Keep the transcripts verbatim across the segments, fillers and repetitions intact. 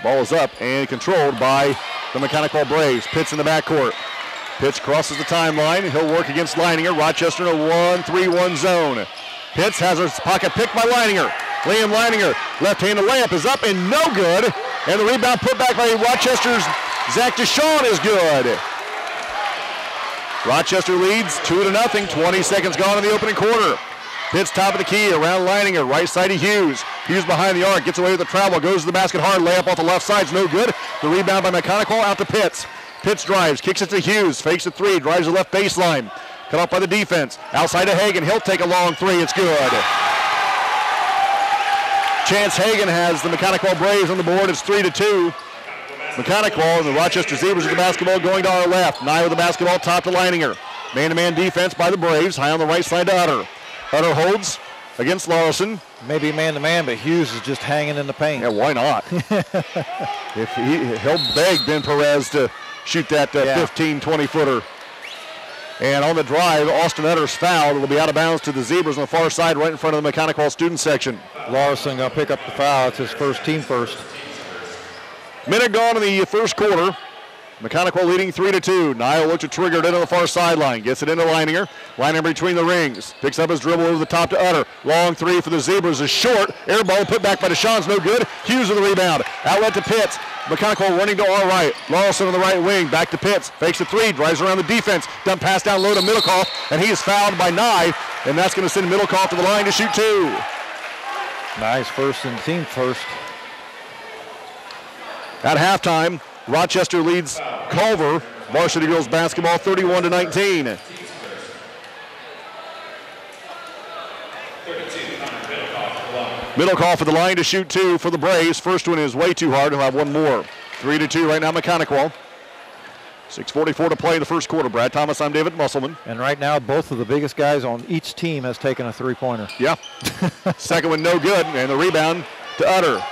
Ball is up and controlled by the Mechanical Braves. Pitts in the backcourt. Pitts crosses the timeline. He'll work against Leininger. Rochester in a one three one zone. Pitts has his pocket picked by Leininger. Liam Leininger, left-handed layup is up and no good. And the rebound put back by Rochester's Zach Deshawn is good. Rochester leads two to nothing. twenty seconds gone in the opening quarter. Pitts top of the key around Leininger. Right side to Hughes. Hughes behind the arc. Gets away with the travel. Goes to the basket hard. Layup off the left side is no good. The rebound by Mechanical out to Pitts. Pitts drives. Kicks it to Hughes. Fakes a three. Drives the left baseline. Cut off by the defense. Outside to Hagan. He'll take a long three. It's good. Chance Hagan has the Mechanical Braves on the board. It's three to two. Mechanical and the Rochester Zebras with the basketball going to our left. Nye with the basketball, top to Leininger. Man-to-man defense by the Braves. High on the right side to Utter. Utter holds against Larson. Maybe man-to-man, but Hughes is just hanging in the paint. Yeah, why not? if he, He'll beg Ben Perez to shoot that uh, yeah. fifteen, twenty-footer. And on the drive, Austin Utter's fouled. It'll be out of bounds to the Zebras on the far side, right in front of the Mechanical student section. Larson going to pick up the foul. It's his first, team first. Minute gone in the first quarter. Mechanical leading three to two. Niall looks to trigger it in on the far sideline. Gets it into Leininger. Leininger between the rings. Picks up his dribble over the top to Utter. Long three for the Zebras is short. Air ball put back by Deshawn's no good. Hughes with the rebound. Outlet to Pitts. Mechanical running to our right. Lawson on the right wing. Back to Pitts. Fakes a three. Drives around the defense. Dump pass down low to Middlecoff. And he is fouled by Nye. And that's going to send Middlecoff to the line to shoot two. Nice first and team first. At halftime, Rochester leads Culver, Varsity Girls basketball, thirty-one to nineteen. Middlecoff for the line to shoot two for the Braves. First one is way too hard. He'll have one more. Three to two right now, Mechanical. six forty-four to play in the first quarter. Brad Thomas, I'm David Musselman. And right now, both of the biggest guys on each team has taken a three-pointer. Yeah. Second one no good, and the rebound to Utter.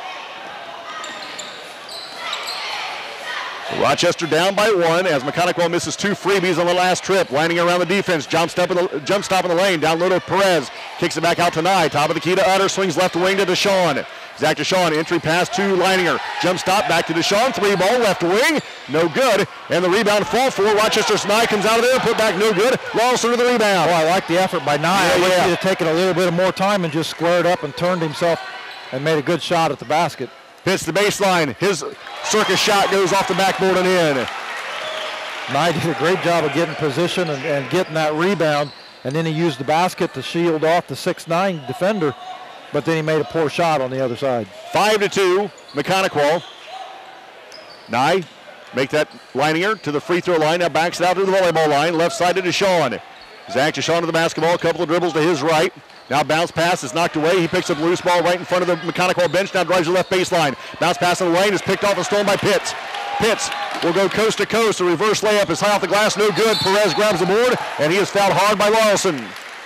Rochester down by one as Mechanical misses two freebies on the last trip. Lining around the defense. Jump stop in the, jump stop in the lane. Down low to Perez. Kicks it back out to Nye. Top of the key to Utter. Swings left wing to Deshawn. Zach Deshawn. Entry pass to Leininger. Jump stop back to Deshawn. Three ball left wing. No good. And the rebound fall for Rochester's Nye comes out of there. Put back no good. Lawson to the rebound. Oh, I like the effort by Nye. Yeah, I wish yeah. he had taken a little bit of more time and just squared up and turned himself and made a good shot at the basket. Hits the baseline. His circus shot goes off the backboard and in. Nye did a great job of getting position and, and getting that rebound, and then he used the basket to shield off the six nine defender, but then he made a poor shot on the other side. Five to two, Mechanical. Nye, make that Leininger to the free throw line. Now backs it out to the volleyball line. Left side to Deshawn. Zach Deshawn to the basketball. A couple of dribbles to his right. Now bounce pass is knocked away. He picks up loose ball right in front of the Mechanical bench. Now drives the left baseline. Bounce pass in the lane is picked off and stolen by Pitts. Pitts will go coast to coast. A reverse layup is high off the glass. No good. Perez grabs the board, and he is fouled hard by Larson.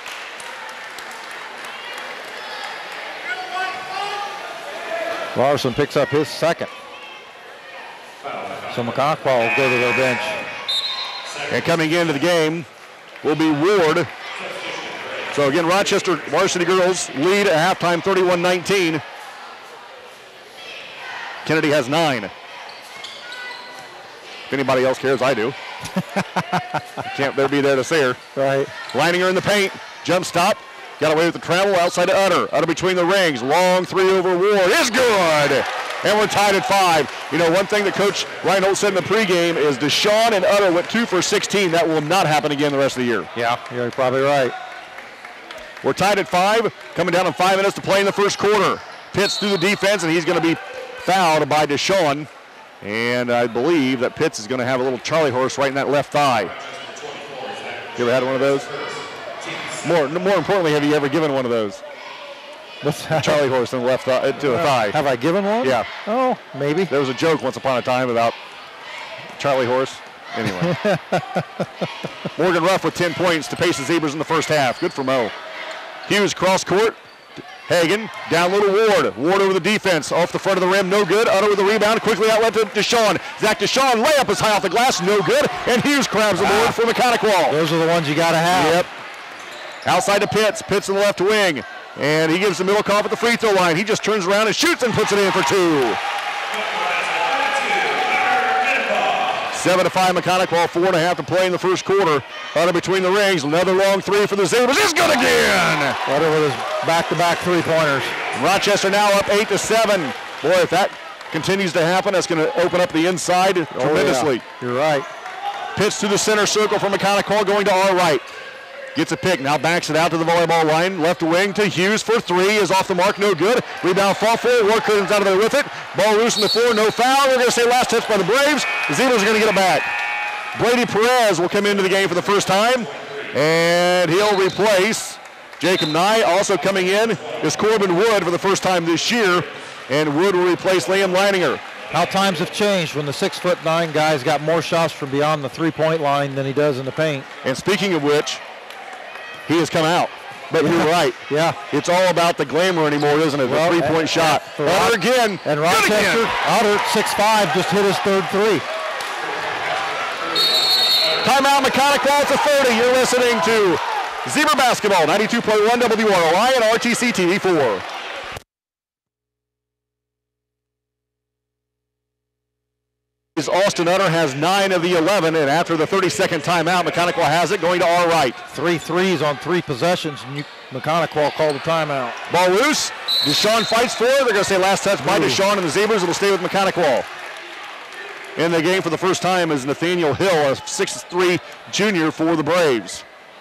Larson picks up his second. So Mechanical will go to their bench. And coming into the game will be Ward. So again, Rochester Varsity Girls lead at halftime thirty-one nineteen. Kennedy has nine. If anybody else cares, I do. Can't there be there to see her. Right. Leininger in the paint. Jump stop. Got away with the travel outside to Utter. Utter between the rings. Long three over Ward is good. And we're tied at five. You know, one thing that Coach Reinhold said in the pregame is Deshawn and Utter went two for sixteen. That will not happen again the rest of the year. Yeah, you're probably right. We're tied at five. Coming down in five minutes to play in the first quarter. Pitts through the defense, and he's going to be fouled by Deshawn. And I believe that Pitts is going to have a little Charlie horse right in that left thigh. You ever had one of those? More, more importantly, have you ever given one of those? What's that? Charlie horse in the left thigh, to a thigh. Have I given one? Yeah. Oh, maybe. There was a joke once upon a time about Charlie horse. Anyway. Morgan Ruff with ten points to pace the Zebras in the first half. Good for Mo. Hughes cross court. Hagan down low to Ward. Ward over the defense. Off the front of the rim. No good. Utter with the rebound. Quickly outlet to Deshawn. Zach Deshawn. Layup is high off the glass. No good. And Hughes grabs the board for Mechanical. Those are the ones you got to have. Yep. Outside to Pitts. Pitts in the left wing. And he gives the Middlecoff at the free throw line. He just turns around and shoots and puts it in for two. Seven to five, Mechanical. Four and a half to play in the first quarter. Utter between the rings. Another long three for the Zebras. It's good again. Utter with his back-to-back three-pointers. Rochester now up eight to seven. Boy, if that continues to happen, that's going to open up the inside oh, tremendously. Yeah. You're right. Pitch to the center circle for Mechanical, going to our right. Gets a pick, now backs it out to the volleyball line. Left wing to Hughes for three, is off the mark, no good. Rebound fall forward, Ward comes out of there with it. Ball loose on the floor, no foul. We're going to say last touch by the Braves. The Zebras are going to get it back. Brady Perez will come into the game for the first time, and he'll replace Jacob Nye. Also coming in is Corbin Wood for the first time this year, and Wood will replace Liam Leininger. How times have changed when the six foot nine guy's got more shots from beyond the three-point line than he does in the paint. And speaking of which, he has come out. But yeah. You're right. Yeah. It's all about the glamour anymore, isn't it? Well, the three-point and, shot. And Otter again. And Rochester, Otter, six five, just hit his third three. Timeout, Mechanical. It's a thirty. You're listening to Zebra Basketball, ninety-two point one W R O I and R T C T V four. Austin Utter has nine of the eleven, and after the thirty-second timeout, Mechanical has it, going to our right. Three threes on three possessions, and you, Mechanical call the timeout. Ball loose. Deshaun fights for it. They're going to say last touch by Deshaun, and the Zebras will stay with Mechanical. In the game for the first time is Nathaniel Hill, a six three junior for the Braves.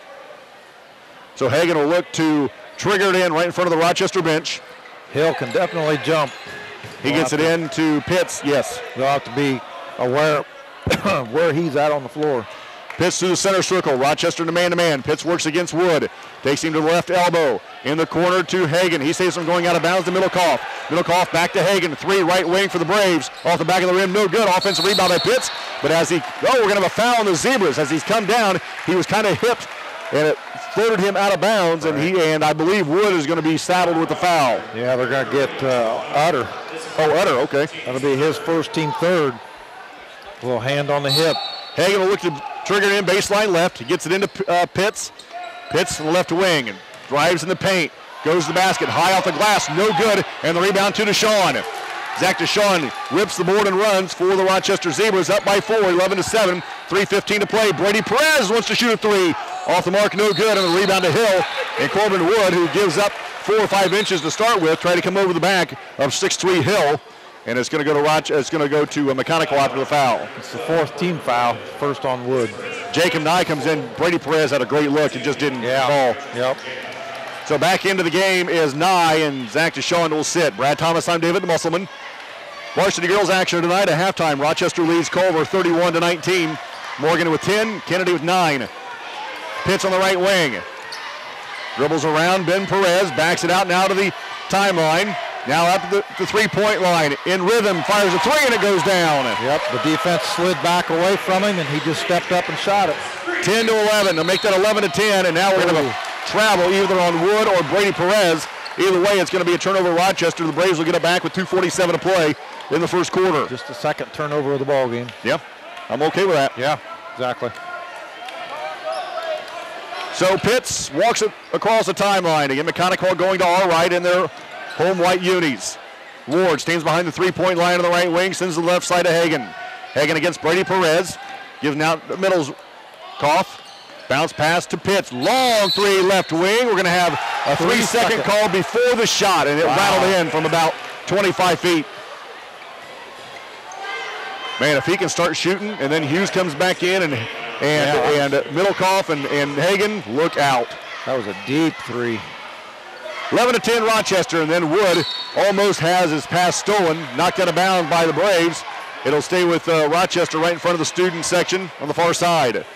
So Hagan will look to trigger it in right in front of the Rochester bench. Hill can definitely jump. He They'll gets it in to Pitts, yes. They'll have to be aware where he's at on the floor. Pitts to the center circle. Rochester to man-to-man. Pitts works against Wood. Takes him to the left elbow. In the corner to Hagan. He saves him going out of bounds to Middlecoff. Middlecoff back to Hagan. Three right wing for the Braves. Off the back of the rim. No good. Offensive rebound by Pitts. But as he, oh, we're going to have a foul on the Zebras. As he's come down, he was kind of hipped, and it floated him out of bounds. And he and I believe Wood is going to be saddled with the foul. Yeah, they're going to get uh, Utter. Oh, Utter, okay. That'll be his first, team third. A little hand on the hip. Hagan will look to trigger it in baseline left. He gets it into uh, Pitts. Pitts in the left wing and drives in the paint. Goes to the basket, high off the glass, no good. And the rebound to Deshaun. Zach Deshaun rips the board and runs for the Rochester Zebras, up by four, eleven to seven. three fifteen to play. Brady Perez wants to shoot a three. Off the mark, no good. And the rebound to Hill. And Corbin Wood, who gives up four or five inches to start with, try to come over the back of six three Hill. And it's going to go to Roch- It's going to go to a Mechanical after the foul. It's the fourth team foul, first on Wood. Jacob Nye comes in. Brady Perez had a great look and just didn't yeah. call. Yep. So back into the game is Nye, and Zach Deshaun will sit. Brad Thomas, I'm David Musselman. Varsity girls action tonight at halftime. Rochester leads Culver thirty-one to nineteen. Morgan with ten, Kennedy with nine. Pitts on the right wing. Dribbles around, Ben Perez backs it out now to the timeline. Now up to the, the three-point line. In rhythm, fires a three, and it goes down. Yep, the defense slid back away from him, and he just stepped up and shot it. ten to eleven. They'll make that eleven to ten, and now we're going to have a travel either on Wood or Brady Perez. Either way, it's going to be a turnover Rochester. The Braves will get it back with two forty-seven to play in the first quarter. Just the second turnover of the ball game. Yep, I'm okay with that. Yeah, exactly. So Pitts walks it across the timeline. Again, Mechanical going to our right in their home white unis. Ward stands behind the three-point line on the right wing, sends to the left side to Hagan. Hagan against Brady Perez. Gives now the middle's cough. Bounce pass to Pitts. Long three left wing. We're going to have a three-second call before the shot, and it wow. rattled in from about twenty-five feet. Man, if he can start shooting, and then Hughes comes back in, and and yeah. and Middlecoff and, and Hagan, look out. That was a deep three. eleven to ten Rochester, and then Wood almost has his pass stolen, knocked out of bounds by the Braves. It'll stay with uh, Rochester right in front of the student section on the far side.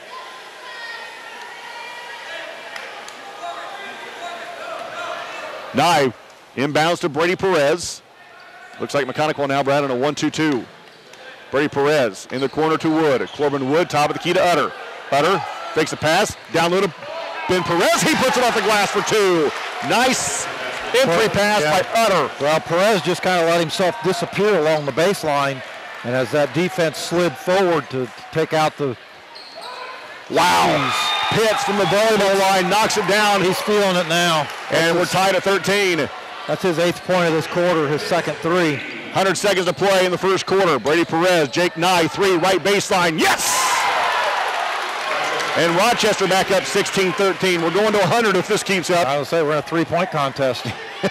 Nye inbounds to Brady Perez. Looks like Mechanical now, Brad, on a one two two. Brady Perez in the corner to Wood. Corbin Wood, top of the key to Utter. Utter fakes a pass, down low to Ben Perez. He puts it off the glass for two. Nice entry pass yeah. by Utter. Well, Perez just kind of let himself disappear along the baseline, and as that defense slid forward to, to take out the... Wow. Pitts from the volleyball line knocks it down. He's feeling it now. And we're tied at thirteen. That's his eighth point of this quarter, his second three. hundred seconds to play in the first quarter. Brady Perez, Jake Nye, three, right baseline. Yes! And Rochester back up sixteen thirteen. We're going to one hundred if this keeps up. I would say we're in a three-point contest.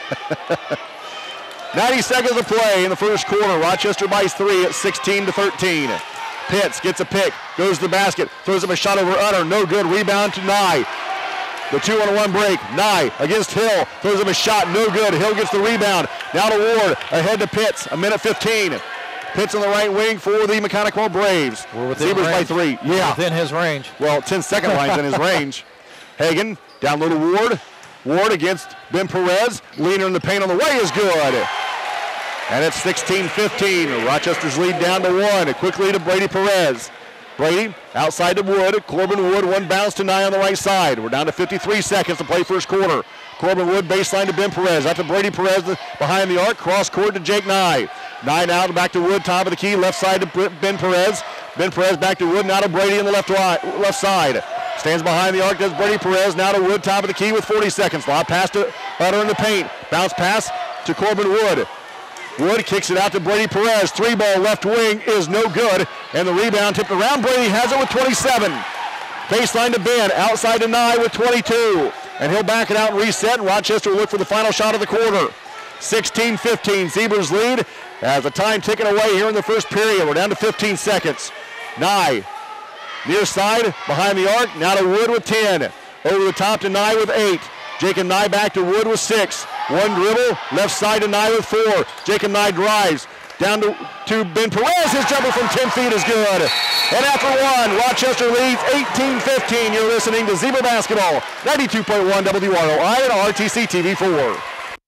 ninety seconds to play in the first quarter. Rochester by three at sixteen to thirteen. Pitts gets a pick, goes to the basket, throws up a shot over Utter. No good. Rebound to Nye. The two-on-one break. Nye against Hill. Throws up a shot. No good. Hill gets the rebound. Now to Ward. Ahead to Pitts. A minute fifteen. Pitts on the right wing for the Mechanical Braves. We're within Zebras by range. three. We're Yeah. within his range. Well, ten-second line's in his range. Hagan down low to Ward. Ward against Ben Perez. Leaner in the paint on the way is good. And it's sixteen fifteen. Rochester's lead down to one. A quick lead to Brady Perez. Brady outside to Wood. Corbin Wood, one bounce to Nye on the right side. We're down to fifty-three seconds to play first quarter. Corbin Wood baseline to Ben Perez. Out to Brady Perez behind the arc. Cross court to Jake Nye. Nye now back to Wood, top of the key. Left side to Ben Perez. Ben Perez back to Wood. Now to Brady on the left, left side. Stands behind the arc, does Brady Perez. Now to Wood, top of the key with forty seconds. Lob pass to Utter in the paint. Bounce pass to Corbin Wood. Wood kicks it out to Brady Perez. Three ball left wing is no good. And the rebound tipped around. Brady has it with twenty-seven. Baseline to Ben. Outside to Nye with twenty-two. And he'll back it out and reset. And Rochester will look for the final shot of the quarter. sixteen fifteen. Zebras lead as the time ticking away here in the first period. We're down to fifteen seconds. Nye near side behind the arc. Now to Wood with ten. Over the top to Nye with eight. Jacob Nye back to Wood with six. One dribble, left side to Nye with four. Jacob Nye drives down to, to Ben Perez. His jumper from ten feet is good. And after one, Rochester leads eighteen fifteen. You're listening to Zebra Basketball, ninety-two point one W R O I and R T C T V four.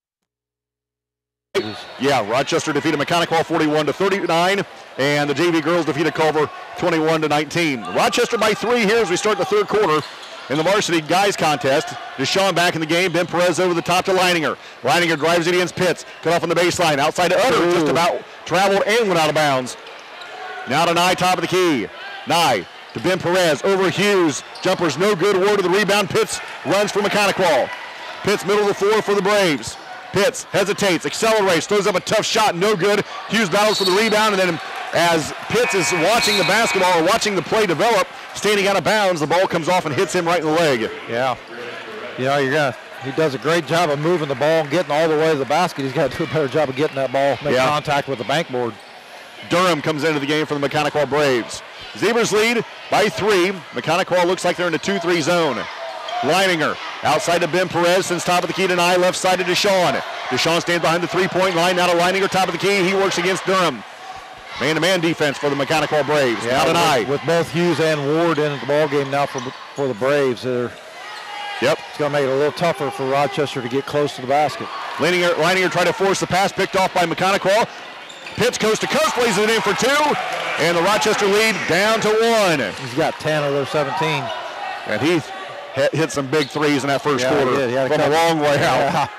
Yeah, Rochester defeated Mechanical forty-one to thirty-nine, and the J V girls defeated Culver twenty-one to nineteen. Rochester by three here as we start the third quarter. In the varsity guys contest, Deshaun back in the game. Ben Perez over the top to Leininger. Leininger drives it against Pitts. Cut off on the baseline. Outside to Utter. Ooh. Just about traveled and went out of bounds. Now to Nye, top of the key. Nye to Ben Perez. Over Hughes. Jumper's no good. Ward to the rebound. Pitts runs for Mechanical. Pitts middle of the floor for the Braves. Pitts hesitates, accelerates, throws up a tough shot. No good. Hughes battles for the rebound, and then as Pitts is watching the basketball or watching the play develop, standing out of bounds, the ball comes off and hits him right in the leg. Yeah. You know, you're gonna, he does a great job of moving the ball and getting all the way to the basket. He's got to do a better job of getting that ball, make yeah. contact with the bankboard. Durham comes into the game for the Mechanical Braves. Zebras lead by three. Mechanical looks like they're in a two three zone. Leininger outside to Ben Perez, since top of the key to Nye, left side to Deshaun. Deshaun stands behind the three-point line. Now to Leininger, top of the key. He works against Durham. Man-to-man defense for the Mechanical Braves. Yeah, now to Nye. With, with both Hughes and Ward in the ball game now for for the Braves, they're, yep, it's going to make it a little tougher for Rochester to get close to the basket. Leininger, Leininger tried to force the pass, picked off by Mechanical. Pitts coast to coast, plays it in for two, and the Rochester lead down to one. He's got ten of those seventeen. And he hit some big threes in that first yeah, quarter he did. He from a long way out. Yeah.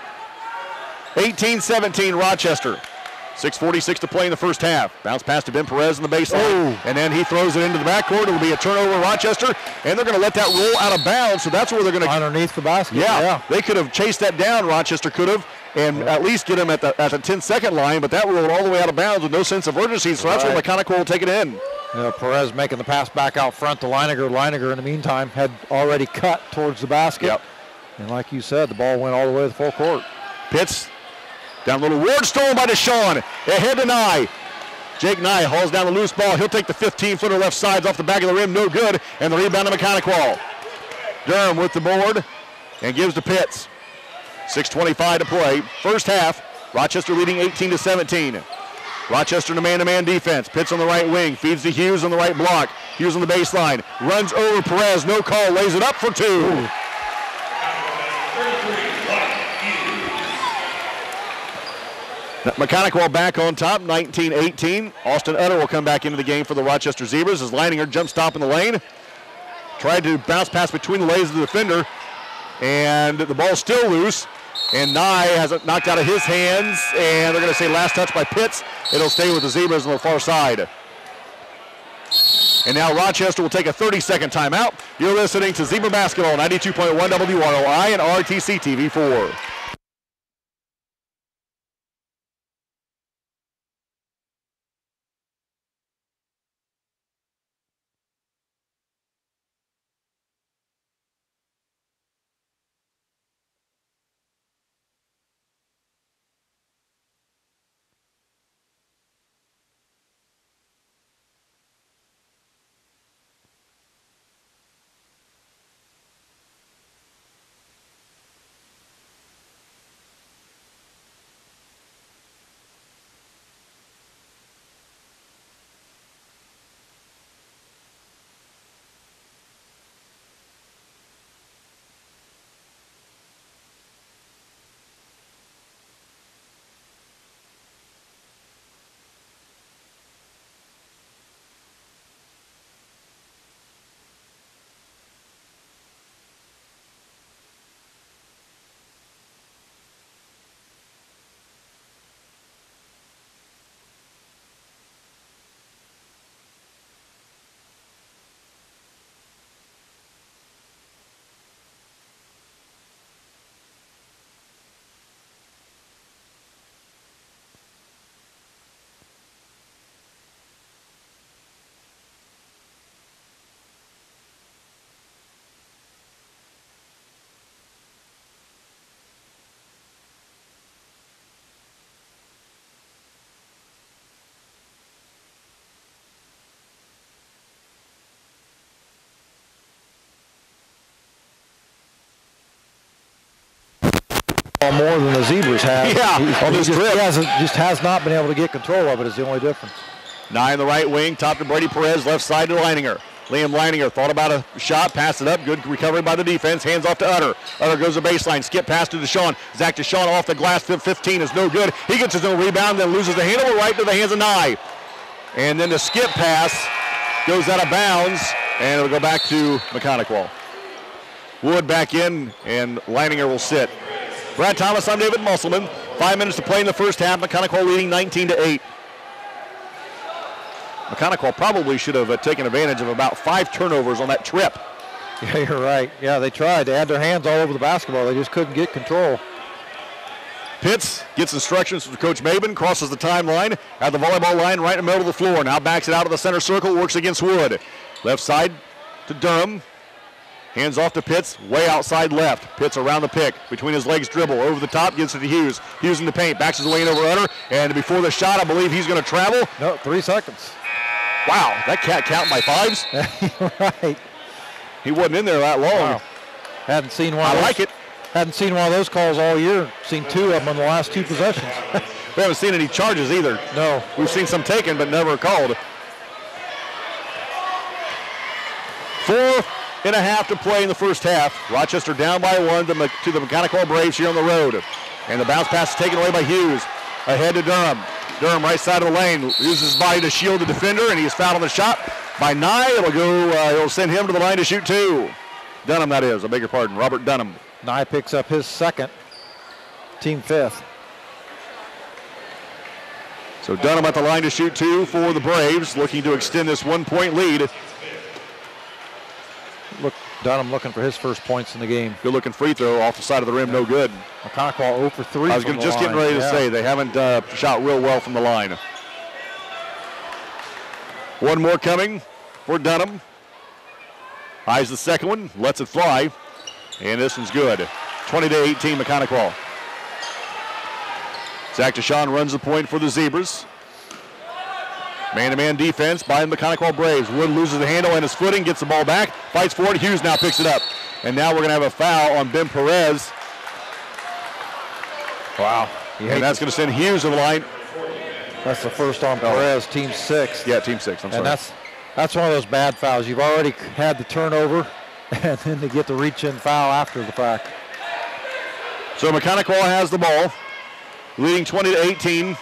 eighteen seventeen Rochester. six forty-six to play in the first half. Bounce pass to Ben Perez in the baseline. Oh. And then he throws it into the backcourt. It'll be a turnover Rochester. And they're going to let that roll out of bounds. So that's where they're going to. Underneath the basket. Yeah, yeah. They could have chased that down. Rochester could have. And yeah. at least get him at the at the ten-second line. But that rolled all the way out of bounds with no sense of urgency. So that's right. where Mechanical will take it in. You know, Perez making the pass back out front to Leininger. Leininger, in the meantime, had already cut towards the basket. Yep. And like you said, the ball went all the way to the full court. Pitts down little. Ward stolen by Deshaun. Ahead to Nye. Jake Nye hauls down the loose ball. He'll take the fifteen-footer left sides off the back of the rim. No good. And the rebound to Mechanical. Durham with the board and gives to Pitts. six twenty-five to play. First half. Rochester leading eighteen to seventeen. Rochester in a man-to-man defense. Pitts on the right wing. Feeds to Hughes on the right block. Hughes on the baseline. Runs over Perez. No call. Lays it up for two. Ooh. Mechanical back on top, nineteen eighteen. Austin Utter will come back into the game for the Rochester Zebras as Leininger jump stop in the lane. Tried to bounce pass between the legs of the defender, and the ball's still loose. And Nye has it knocked out of his hands, and they're going to say last touch by Pitts. It'll stay with the Zebras on the far side. And now Rochester will take a thirty-second timeout. You're listening to Zebra Basketball, ninety-two point one W R O I and R T C T V four. ball more than the Zebras have. Yeah, he, on he this just, trip. He hasn't, just has not been able to get control of it is the only difference. Nine in the right wing, top to Brady Perez, left side to Leininger. Liam Leininger thought about a shot, passed it up. Good recovery by the defense. Hands off to Utter. Utter goes to baseline. Skip pass to Deshaun. Zach Deshaun off the glass to fifteen is no good. He gets his own rebound, then loses the handle right to the hands of Nye. And then the skip pass goes out of bounds, and it'll go back to Mechanical. Wood back in, and Leininger will sit. Brad Thomas, I'm David Musselman. Five minutes to play in the first half. Mechanical leading nineteen to eight. Mechanical probably should have uh, taken advantage of about five turnovers on that trip. Yeah, you're right. Yeah, they tried. They had their hands all over the basketball. They just couldn't get control. Pitts gets instructions from Coach Maben, crosses the timeline at the volleyball line right in the middle of the floor. Now backs it out to the center circle, works against Wood. Left side to Durham. Hands off to Pitts, way outside left. Pitts around the pick, between his legs dribble, over the top, gives it to Hughes. Hughes in the paint, backs his lane over Utter, and before the shot, I believe he's going to travel. No, three seconds. Wow, that cat counting by fives. Right. He wasn't in there that long. Wow. Hadn't seen one. I of those, like it. Hadn't seen one of those calls all year. Seen two of them in the last two possessions. We haven't seen any charges either. No. We've seen some taken, but never called. Four and a half to play in the first half. Rochester down by one to, to the Mechanical Braves here on the road. And the bounce pass is taken away by Hughes. Ahead to Durham. Durham right side of the lane, uses his body to shield the defender, and he is fouled on the shot by Nye. It'll go, uh, it'll send him to the line to shoot two. Dunham, that is, I beg your pardon, Robert Dunham. Nye picks up his second, team fifth. So Dunham at the line to shoot two for the Braves, looking to extend this one-point lead. Look, Dunham looking for his first points in the game. Good looking free throw off the side of the rim, yeah. No good. Mechanical zero for three. I was gonna, just line. getting ready to yeah. say they haven't uh, shot real well from the line. One more coming for Dunham. Eyes the second one, lets it fly, and this one's good. twenty to eighteen, Mechanical. Zach Deshaun runs the point for the Zebras. Man-to-man defense by the Mechanical Braves. Wood loses the handle and his footing, gets the ball back, fights for it. Hughes now picks it up. And now we're going to have a foul on Ben Perez. Wow. And that's going to send Hughes to the line. That's the first on Perez, oh. team six. Yeah, team six, I'm and sorry. And that's, that's one of those bad fouls. You've already had the turnover, and then they get the reach-in foul after the fact. So Mechanical has the ball, leading twenty to eighteen.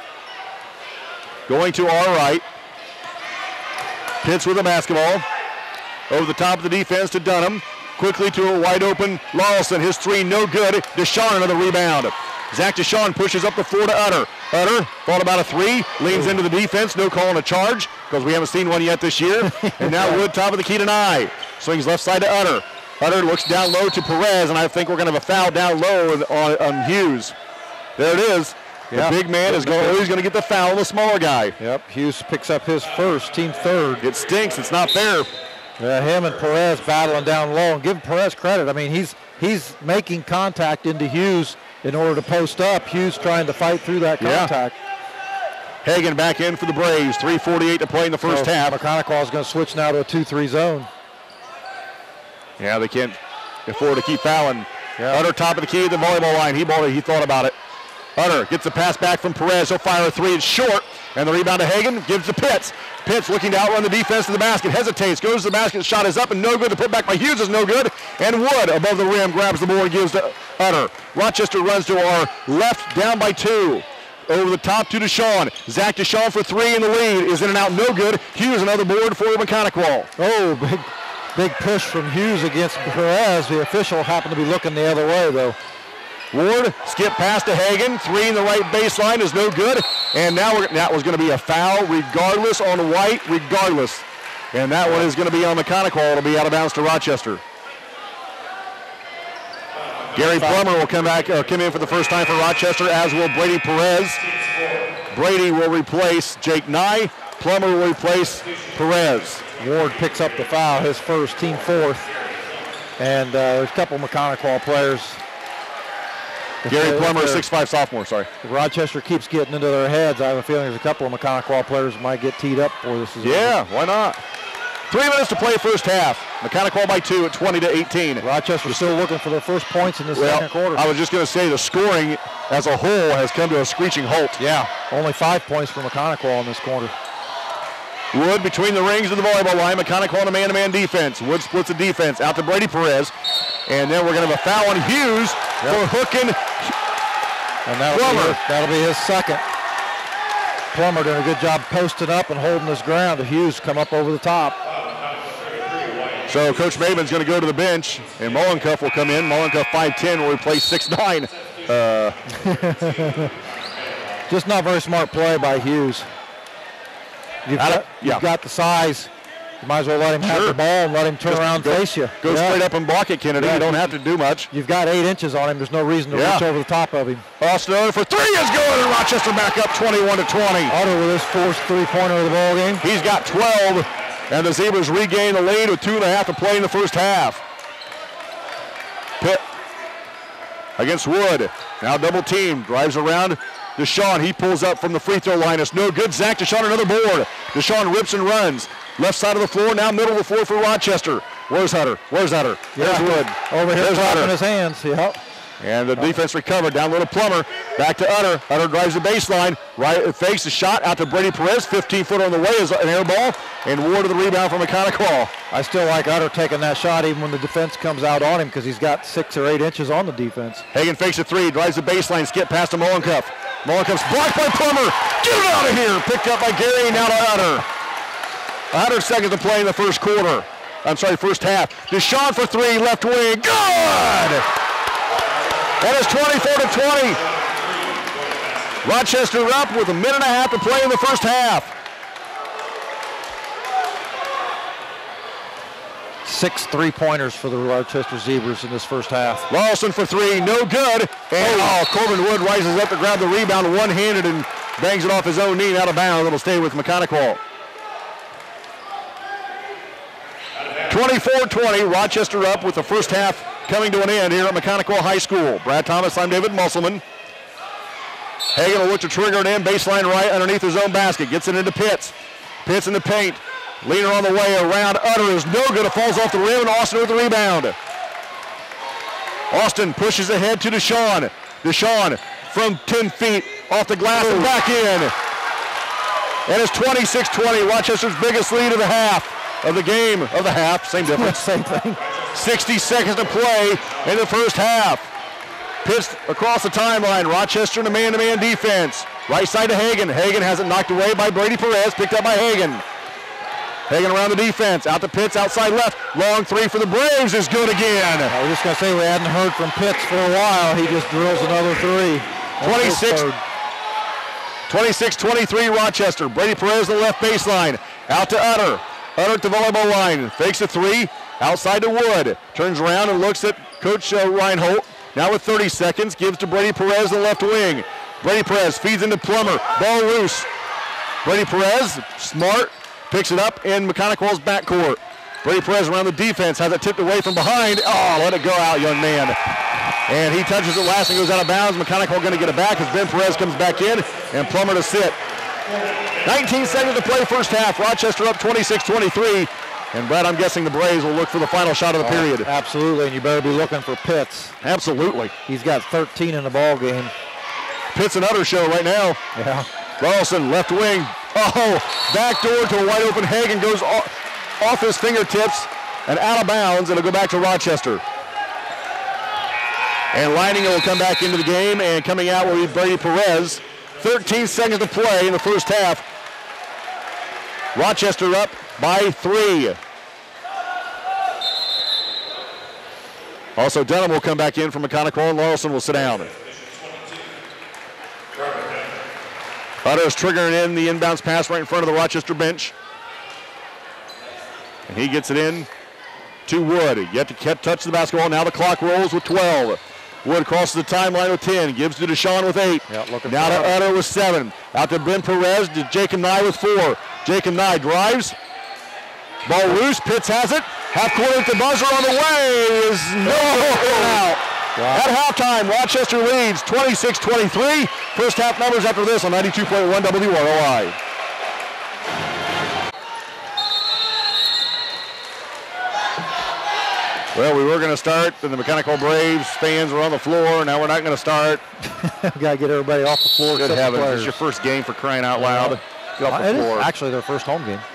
Going to our right. Pitts with the basketball. Over the top of the defense to Dunham. Quickly to a wide open Lawson. His three no good. Deshaun another rebound. Zach Deshaun pushes up the floor to Utter. Utter thought about a three. Leans into the defense. No call on a charge because we haven't seen one yet this year. And now Wood top of the key to Nye. Swings left side to Utter. Utter looks down low to Perez, and I think we're going to have a foul down low on, on Hughes. There it is. The yep. big man is going, always going to get the foul on the smaller guy. Yep, Hughes picks up his first, team third. It stinks. It's not fair. Yeah, him and Perez battling down low. And give Perez credit. I mean, he's he's making contact into Hughes in order to post up. Hughes trying to fight through that contact. Yeah. Hagan back in for the Braves. three forty-eight to play in the first so half. Mechanical is going to switch now to a two three zone. Yeah, they can't afford to keep fouling. Yeah. Utter top of the key at the volleyball line. He balled it. He thought about it. Utter gets the pass back from Perez. He'll fire a three. It's short. And the rebound to Hagan. Gives to Pitts. Pitts looking to outrun the defense to the basket. Hesitates. Goes to the basket. Shot is up and no good. The put back by Hughes is no good. And Wood above the rim grabs the board and gives to Utter. Rochester runs to our left, down by two. Over the top to Deshaun. Zach Deshaun for three in the lead. Is in and out. No good. Hughes another board for Mechanical. Oh, big, big push from Hughes against Perez. The official happened to be looking the other way, though. Ward, skip pass to Hagan. Three in the right baseline is no good. And now we're, that was going to be a foul regardless on White, regardless. And that one is going to be on Mechanical. It'll be out of bounds to Rochester. Gary Plummer will come back, uh, come in for the first time for Rochester, as will Brady Perez. Brady will replace Jake Nye. Plummer will replace Perez. Ward picks up the foul, his first, team fourth. And uh, there's a couple Mechanical players. Gary Plummer, six five sophomore, sorry. If Rochester keeps getting into their heads, I have a feeling there's a couple of Mechanical players that might get teed up for this as well. Yeah, why not? Three minutes to play first half. Mechanical by two at twenty to eighteen. Rochester still looking for their first points in this well, second quarter. I was just going to say the scoring as a whole has come to a screeching halt. Yeah, only five points for Mechanical in this quarter. Wood between the rings of the volleyball line. Mechanical on a man-to-man defense. Wood splits the defense out to Brady Perez. And then we're going to have a foul on Hughes yep. for hooking And that'll Plummer. Be his, that'll be his second. Plummer doing a good job posting up and holding his ground. Hughes come up over the top. So Coach Maven's going to go to the bench, and Mollencuff will come in. Mollencuff five ten will replace six nine. Uh, Just not very smart play by Hughes. You've, got, yeah. you've got the size. You might as well let him have sure. the ball and let him turn Just around and go, face you. Go yeah. straight up and block it, Kennedy. Yeah. You don't have to do much. You've got eight inches on him. There's no reason to yeah. reach over the top of him. Austin Otter for three is good, and Rochester back up twenty-one to twenty. Otter with his fourth three-pointer of the ball game. He's got twelve, and the Zebras regain the lead with two and a half to play in the first half. Pitt against Wood. Now double team. Drives around. Deshaun, he pulls up from the free throw line. It's no good. Zach Deshaun, another board. Deshaun rips and runs. Left side of the floor, now middle of the floor for Rochester. Where's Hutter? Where's Hutter? Yeah. There's Wood. Over here, There's clapping Hutter. his hands. Yep. And the defense recovered. Down low to Plummer. Back to Utter. Utter drives the baseline. Right, fakes the shot out to Brady Perez. fifteen foot on the way is an air ball. And Ward to the rebound from Mechanical. I still like Utter taking that shot even when the defense comes out on him because he's got six or eight inches on the defense. Hagan fakes a three. Drives the baseline. Skip past to Mollencuff. Mollencuff's blocked by Plummer. Get it out of here. Picked up by Gary. Now to Utter. one hundred seconds to play in the first quarter. I'm sorry, first half. Deshaun for three. Left wing. Good! That is twenty-four to twenty. Rochester up with a minute and a half to play in the first half. Six three-pointers for the Rochester Zebras in this first half. Lawson for three, no good. And oh, Corbin Wood rises up to grab the rebound one-handed and bangs it off his own knee and out of bounds. It'll stay with Mechanical. twenty-four twenty, Rochester up with the first half coming to an end here at Mechanical High School. Brad Thomas, I'm David Musselman. Hagan will look to trigger it in, baseline right underneath his own basket. Gets it into Pitts. Pitts in the paint. Leaner on the way around. Utter is no good. It falls off the rim, and Austin with the rebound. Austin pushes ahead to Deshaun. Deshaun from ten feet off the glass and back in. And it's twenty-six twenty, Rochester's biggest lead of the half. Of the game, of the half, same difference. Same thing. sixty seconds to play in the first half. Pitts across the timeline. Rochester in a man-to-man defense. Right side to Hagan. Hagan has it knocked away by Brady Perez, picked up by Hagan. Hagan around the defense, out to Pitts, outside left. Long three for the Braves is good again. I was just going to say we hadn't heard from Pitts for a while. He just drills another three. twenty-six twenty-three Rochester. Brady Perez on the left baseline. Out to Utter. Utter at the volleyball line. Fakes a three. Outside to Wood. Turns around and looks at Coach uh, Reinhold. Now with thirty seconds. Gives to Brady Perez on the left wing. Brady Perez feeds into Plummer. Ball loose. Brady Perez, smart, picks it up in Mechanical's backcourt. Brady Perez around the defense. Has it tipped away from behind. Oh, let it go out, young man. And he touches it last and goes out of bounds. Mechanical going to get it back as Ben Perez comes back in. And Plummer to sit. nineteen seconds to play first half. Rochester up twenty-six twenty-three. And Brad, I'm guessing the Braves will look for the final shot of the oh, period. Absolutely, and you better be looking for Pitts. Absolutely. He's got thirteen in the ball game. Pitts and Utter show right now. Yeah. Carlson, left wing. Oh, backdoor to a wide open Hagan. Goes off, off his fingertips and out of bounds. It'll go back to Rochester. And Leininger will come back into the game, and coming out will be Brady Perez. thirteen seconds to play in the first half. Rochester up by three. Also, Dunham will come back in from Mechanical, and Lawson will sit down. Utter is triggering in the inbounds pass right in front of the Rochester bench. And he gets it in to Wood. Yet to touch the basketball. Now the clock rolls with twelve. Wood crosses the timeline with ten. Gives to Deshaun with eight. Yep, now to Utter with seven. Out to Ben Perez. To Jacob Nye with four. Jacob Nye drives. Ball loose. Pitts has it. Half court at the buzzer on the way is no out. Wow. At halftime, Rochester leads twenty-six twenty-three. First half numbers after this on ninety-two point one W R O I. Well, we were going to start, and the Mechanical Braves fans were on the floor. Now we're not going to start. We got to get everybody off the floor. Good heavens, it's your first game for crying out loud. Get off the it floor. Is actually their first home game.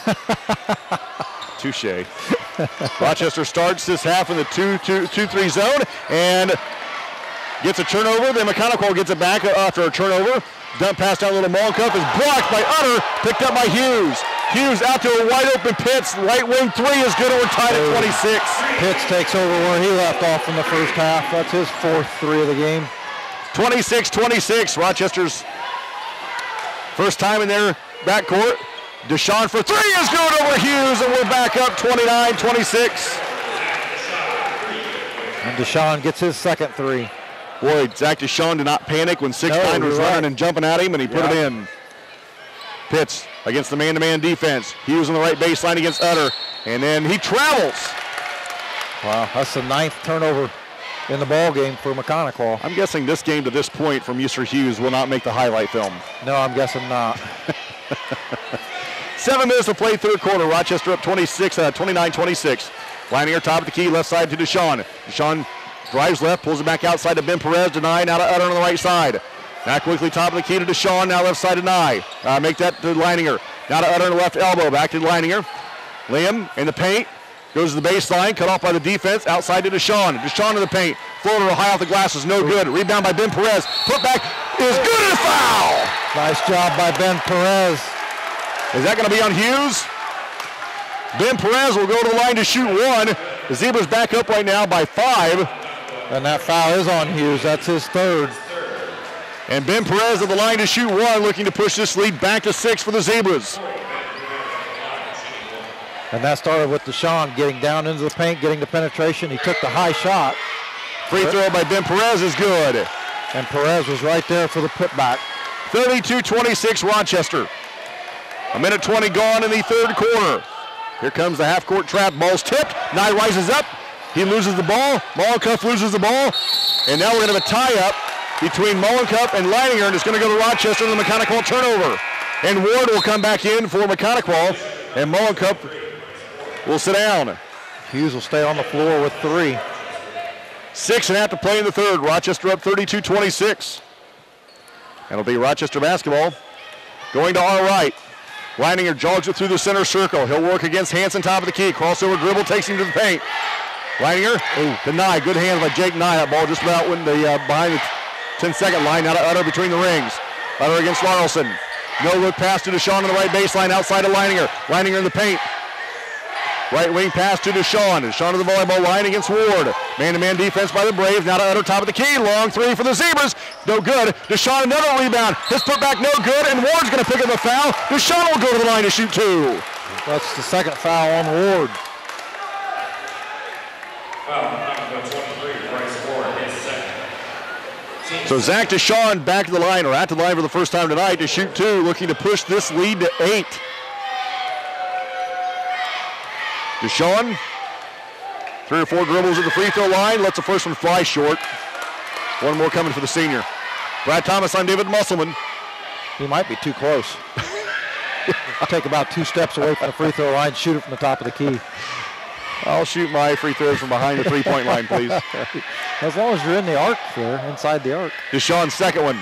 Touche. Rochester starts this half in the two two three zone and gets a turnover. Then Mechanical gets it back after a turnover. Dump pass down a little Molencup is blocked by Utter, picked up by Hughes. Hughes out to a wide open Pitts. Right wing three is good, and we're tied at twenty-six. Pitts takes over where he left off in the first half. That's his fourth three of the game. twenty-six twenty-six, Rochester's first time in their backcourt. Deshaun for three is good over Hughes, and we're back up twenty-nine twenty-six. And Deshaun gets his second three. Boy, Zach Deshaun did not panic when six nine no, was running right. and jumping at him, and he put yep. it in. Pitts against the man-to-man defense. Hughes on the right baseline against Utter, and then he travels. Wow, that's the ninth turnover in the ball game for Mechanical. I'm guessing this game to this point from Mister Hughes will not make the highlight film. No, I'm guessing not. Seven minutes to play third quarter. Rochester up twenty-six, uh, twenty-nine twenty-six. Lining top of the key, left side to Deshaun. Deshaun drives left, pulls it back outside to Ben Perez, deny, now to Utter on the right side. Now quickly top of the key to Deshaun, now left side to Nye. Uh, make that to Leininger. Now to Utter on the left elbow, back to Leininger. Liam in the paint, goes to the baseline, cut off by the defense, outside to Deshaun. Deshaun in the paint, floater high off the glasses, no good. Rebound by Ben Perez, put back is good and a foul! Nice job by Ben Perez. Is that going to be on Hughes? Ben Perez will go to the line to shoot one. The Zebras back up right now by five. And that foul is on Hughes, that's his third. And Ben Perez at the line to shoot one, looking to push this lead back to six for the Zebras. And that started with Deshaun getting down into the paint, getting the penetration. He took the high shot. Free throw by Ben Perez is good. And Perez was right there for the putback. thirty-two twenty-six Rochester. A minute twenty gone in the third quarter. Here comes the half-court trap. Ball's tipped. Nye rises up. He loses the ball. Molencup loses the ball. And now we're going to have a tie-up between Molencup and Leininger, and it's going to go to Rochester in the Mechanical turnover. And Ward will come back in for Mechanical, and Molencup will sit down. Hughes will stay on the floor with three. Six and a half to play in the third. Rochester up thirty-two twenty-six. And it'll be Rochester basketball. Going to our right. Leininger jogs it through the center circle. He'll work against Hanson, top of the key. Crossover dribble takes him to the paint. Leininger, oh, denied. Good hands by Jake Nye. That ball just about went the, uh, behind the ten-second line. Now to Utter between the rings. Utter against Larson. No look pass to Deshaun on the right baseline outside of Leininger. Leininger in the paint. Right wing pass to Deshaun. Deshaun to the volleyball line against Ward. Man-to-man defense by the Braves. Now to Utter, top of the key. Long three for the Zebras. No good. Deshaun another rebound. His putback no good, and Ward's going to pick up the foul. Deshaun will go to the line to shoot two. That's the second foul on Ward. So Zach Deshaun back to the line, or at the line for the first time tonight to shoot two, looking to push this lead to eight. Deshaun, three or four dribbles at the free throw line, lets the first one fly short. One more coming for the senior. Brad Thomas on David Musselman. He might be too close. Take about two steps away from the free throw line, shoot it from the top of the key. I'll shoot my free throws from behind the three-point line, please. As long as you're in the arc there, inside the arc. Deshaun's second one.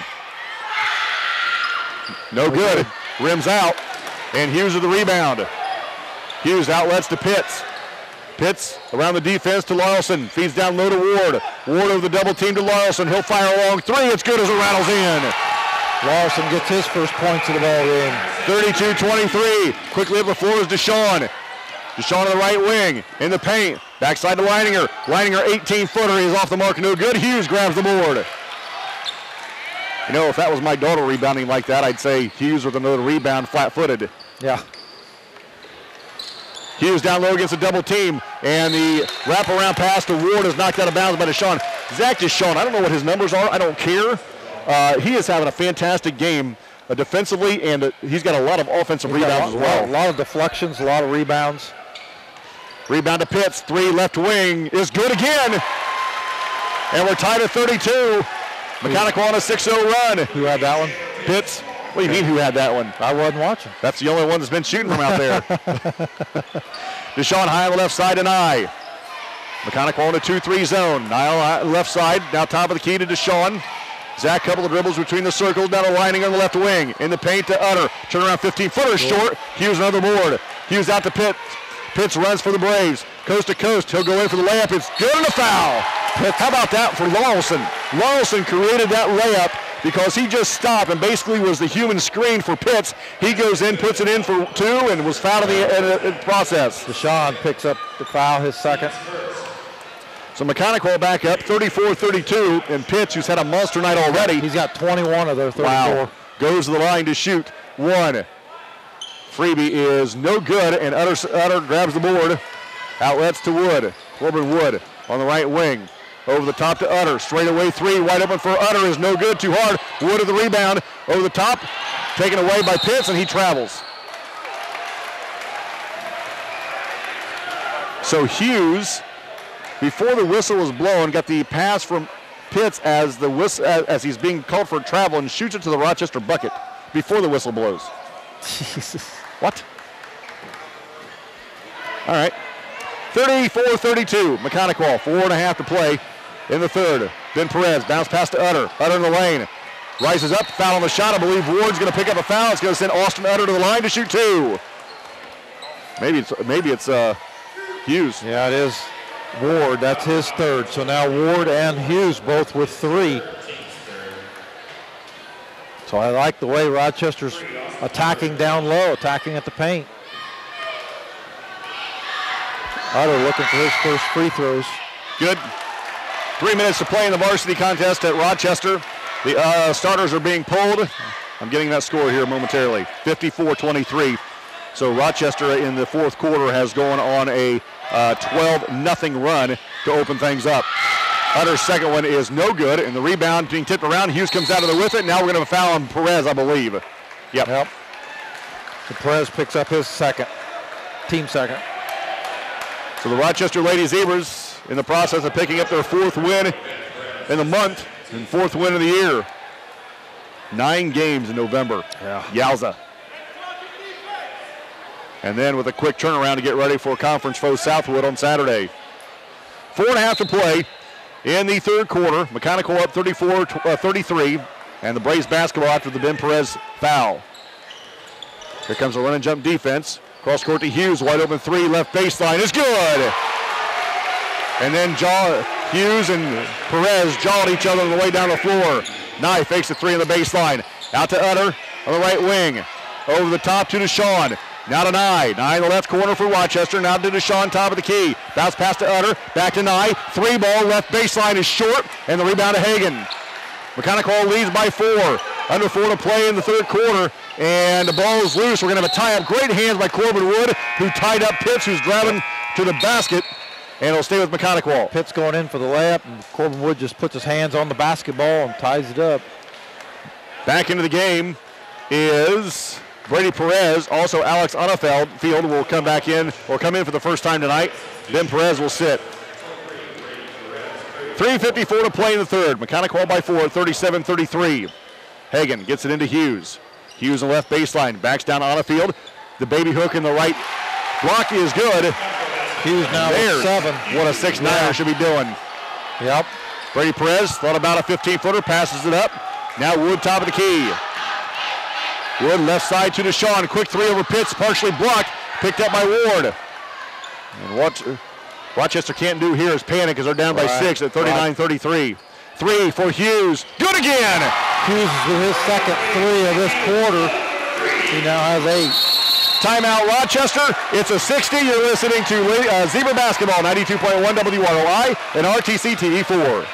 No good. Rims out. And Hughes with the rebound. Hughes outlets to Pitts. Pitts around the defense to Larson. Feeds down low to Ward. Ward over the double team to Larson. He'll fire a long three. It's good as it rattles in. Larson gets his first points of the ball game. thirty-two twenty-three. Quickly up the floor is Deshaun. Deshaun on the right wing, in the paint. Backside to Leininger. Leininger, eighteen-footer. He's off the mark, no good. Hughes grabs the board. You know, if that was my daughter rebounding like that, I'd say Hughes with another rebound, flat-footed. Yeah. Hughes down low against a double team, and the wraparound pass to Ward is knocked out of bounds by Deshaun. Zach Deshaun, I don't know what his numbers are. I don't care. Uh, he is having a fantastic game uh, defensively, and uh, he's got a lot of offensive he's rebounds a lot, as well. A lot of deflections, a lot of rebounds. Rebound to Pitts, three left wing is good again. And we're tied at thirty-two. Mechanical on a six oh run. Who had that one? Pitts. What do you mean who had that one? I wasn't watching. That's the only one that's been shooting from out there. Deshaun high on the left side and I. Mechanical in a two three zone. Niall left side, now top of the key to Deshaun. Zach, couple of dribbles between the circles, down a lining on the left wing. In the paint to Utter. Turn around fifteen-footer short. Hughes another board. Hughes out to Pitts. Pitts runs for the Braves. Coast to coast. He'll go in for the layup. It's good and a foul. Pitts, how about that for Lawson? Lawson created that layup because he just stopped and basically was the human screen for Pitts. He goes in, puts it in for two, and was fouled in the, in the process. Deshaun picks up the foul, his second. So Mechanical back up, thirty-four thirty-two, and Pitts, who's had a monster night already. He's got twenty-one of their thirty-four. Wow. Goes to the line to shoot. One. Freebie is no good, and Utter, Utter grabs the board. Outlets to Wood. Corbin Wood on the right wing. Over the top to Utter. Straight away three. Wide open for Utter is no good. Too hard. Wood at the rebound. Over the top. Taken away by Pitts, and he travels. So Hughes, before the whistle was blown, got the pass from Pitts as the whistle, as, as he's being called for travel, and shoots it to the Rochester bucket before the whistle blows. Jesus. What? All right. thirty-four thirty-two. Mechanical, four and a half to play in the third. Ben Perez, bounce pass to Utter. Utter in the lane. Rises up, foul on the shot. I believe Ward's going to pick up a foul. It's going to send Austin Utter to the line to shoot two. Maybe it's maybe it's uh, Hughes. Yeah, it is Ward. That's his third. So now Ward and Hughes both with three. So I like the way Rochester's attacking down low, attacking at the paint. Utter looking for his first free throws. Good. Three minutes to play in the varsity contest at Rochester. The uh, starters are being pulled. I'm getting that score here momentarily. fifty-four twenty-three. So Rochester in the fourth quarter has gone on a twelve nothing run to open things up. Utter's second one is no good, and the rebound being tipped around. Hughes comes out of there with it. Now we're going to have a foul on Perez, I believe. Yep. Yep. So Perez picks up his second, team second. So the Rochester Lady Zebras in the process of picking up their fourth win in the month and fourth win of the year. Nine games in November. Yeah. Yowza. And then with a quick turnaround to get ready for conference foe Southwood on Saturday. Four and a half to play in the third quarter. Mechanical up thirty-four thirty-three, and the Braves basketball after the Ben Perez foul. Here comes a run and jump defense. Cross court to Hughes, wide open three, left baseline is good. And then jaw, Hughes and Perez jawed each other on the way down the floor. Nye fakes the three on the baseline. Out to Utter on the right wing. Over the top to Deshaun. Now to Nye. Nye in the left corner for Rochester. Now to Deshaun, top of the key. Bounce pass to Utter. Back to Nye. Three ball, left baseline is short. And the rebound to Hagan. Mechanical leads by four. Under four to play in the third quarter. And the ball is loose. We're going to have a tie-up. Great hands by Corbin Wood, who tied up Pitts, who's driving to the basket. And it'll stay with Mechanical. Pitts going in for the layup, and Corbin Wood just puts his hands on the basketball and ties it up. Back into the game is Brady Perez. Also, Alex Unafeld Field will come back in, or come in for the first time tonight. Then Perez will sit. three fifty-four to play in the third. Mechanical by four, thirty-seven thirty-three. Hagan gets it into Hughes. Hughes on the left baseline, backs down Unafeld. The baby hook in the right block is good. Hughes now with seven. What a six niner yeah. should be doing. Yep. Brady Perez thought about a fifteen-footer, passes it up. Now Wood top of the key. Wood left side to Deshaun. Quick three over Pitts, partially blocked. Picked up by Ward. And what Rochester can't do here is panic because they're down by right. six at thirty-nine thirty-three. Three for Hughes. Good again. Hughes with his second three of this quarter. He now has eight. Timeout Rochester. It's a sixty. You're listening to uh, Zebra Basketball, ninety-two point one W R O I and R T C T V four.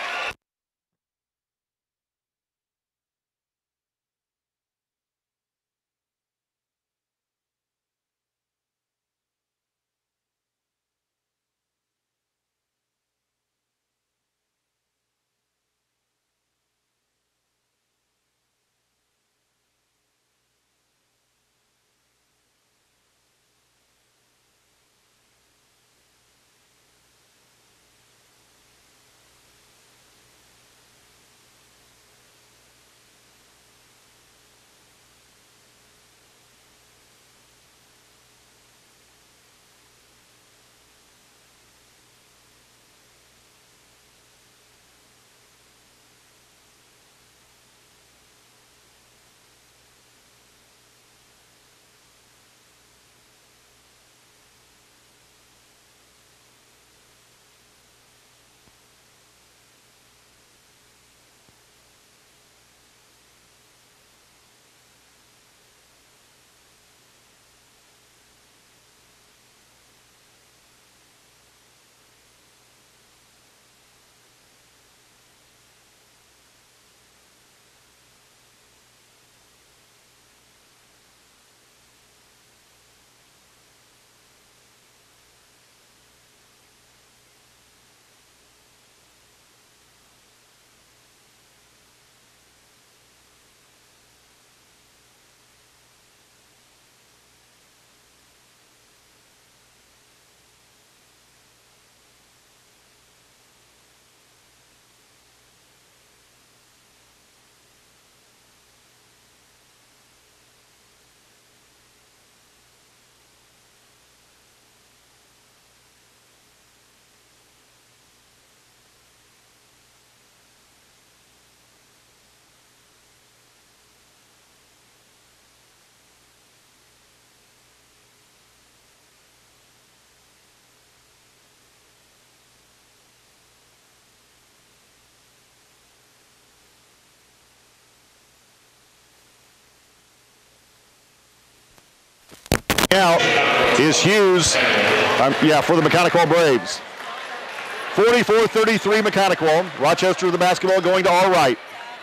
Out is Hughes, um, yeah, for the Mechanical Braves. forty-four thirty-three Mechanical. Rochester with the basketball going to our right.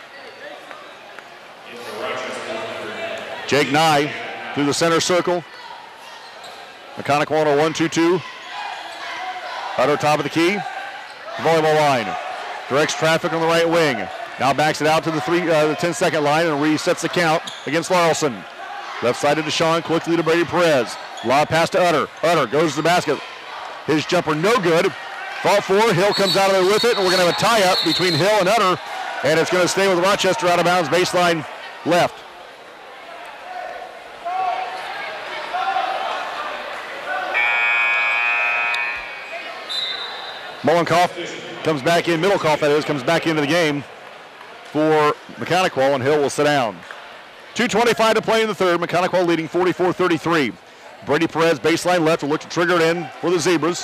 Jake Nye through the center circle. Mechanical on a one two two. Utter top of the key. Volleyball line. Directs traffic on the right wing. Now backs it out to the three, uh, the ten second line and resets the count against Larson. Left side to Deshaun, quickly to Brady Perez. Lob pass to Utter. Utter goes to the basket. His jumper no good. Fought for. Hill comes out of there with it, and we're going to have a tie-up between Hill and Utter, and it's going to stay with Rochester out of bounds, baseline left. Mullenkoff comes back in, Middlecoff that is, comes back into the game for Mechanical, and Hill will sit down. two twenty-five to play in the third. Mechanical leading forty-four thirty-three. Brady Perez, baseline left, will look to trigger it in for the Zebras.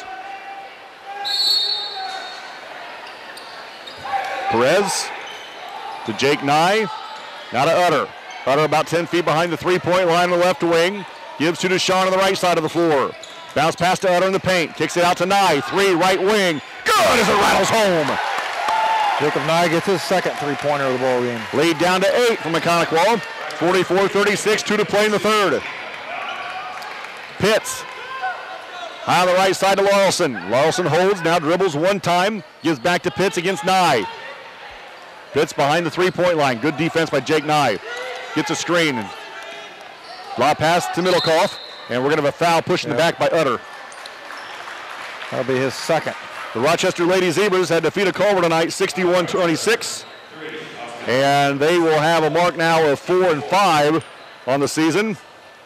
Perez to Jake Nye. Now to Utter. Utter about ten feet behind the three-point line on the left wing. Gives to Deshaun on the right side of the floor. Bounce pass to Utter in the paint. Kicks it out to Nye. Three, right wing. Good as it rattles home. Jacob Nye gets his second three-pointer of the ball game. Lead down to eight for Mechanical. forty-four thirty-six, two to play in the third. Pitts. High on the right side to Larson. Larson holds, now dribbles one time. Gives back to Pitts against Nye. Pitts behind the three-point line. Good defense by Jake Nye. Gets a screen. Lob pass to Middlecoff. And we're going to have a foul pushing yeah. the back by Utter. That'll be his second. The Rochester Lady Zebras had defeated Culver tonight, sixty-one twenty-six. And they will have a mark now of four and five on the season.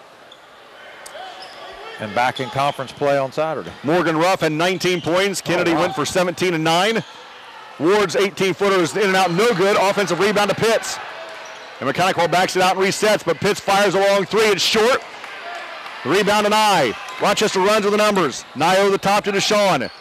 And back in conference play on Saturday. Morgan Ruff had nineteen points. Kennedy oh, wow. went for seventeen and nine. Ward's eighteen-footer is in and out, no good. Offensive rebound to Pitts. And Mechanical backs it out and resets, but Pitts fires a long three. It's short. The rebound to Nye. Rochester runs with the numbers. Nye over the top to Deshaun.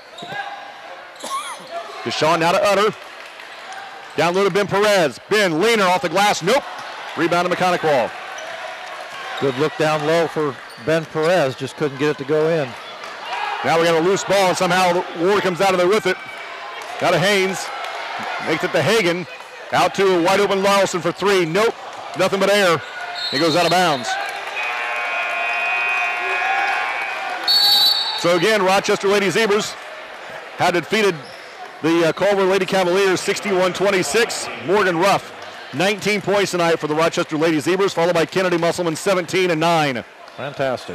Deshaun now to Utter. Down low to Ben Perez. Ben leaner off the glass. Nope. Rebound to Mechanical. Good look down low for Ben Perez. Just couldn't get it to go in. Now we got a loose ball, and somehow Ward comes out of there with it. Now to Haynes. Makes it to Hagan. Out to a wide open Larson for three. Nope. Nothing but air. He goes out of bounds. So again, Rochester Lady Zebras had defeated the uh, Culver Lady Cavaliers sixty-one twenty-six. Morgan Ruff, nineteen points tonight for the Rochester Lady Zebras, followed by Kennedy Musselman, seventeen and nine. Fantastic.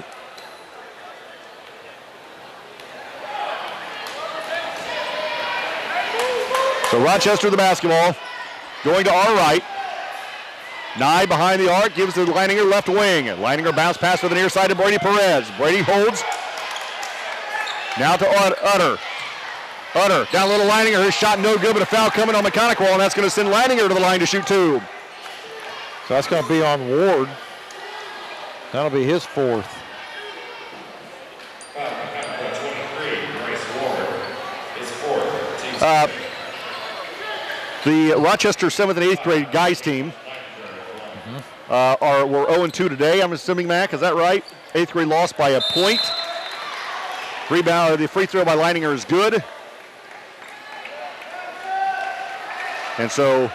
So Rochester the basketball, going to our right. Nye behind the arc, gives to Leininger left wing. Leininger bounce pass to the near side to Brady Perez. Brady holds. Now to Utter. Utter, down a little Leininger. His shot no good, but a foul coming on Mechanical, and that's going to send Leininger to the line to shoot two. So that's going to be on Ward. That'll be his fourth. Uh, the Rochester seventh and eighth grade guys team mm-hmm. uh, are were oh and two today, I'm assuming, Mac. Is that right? eighth grade lost by a point. Rebound, the free throw by Leininger is good. And so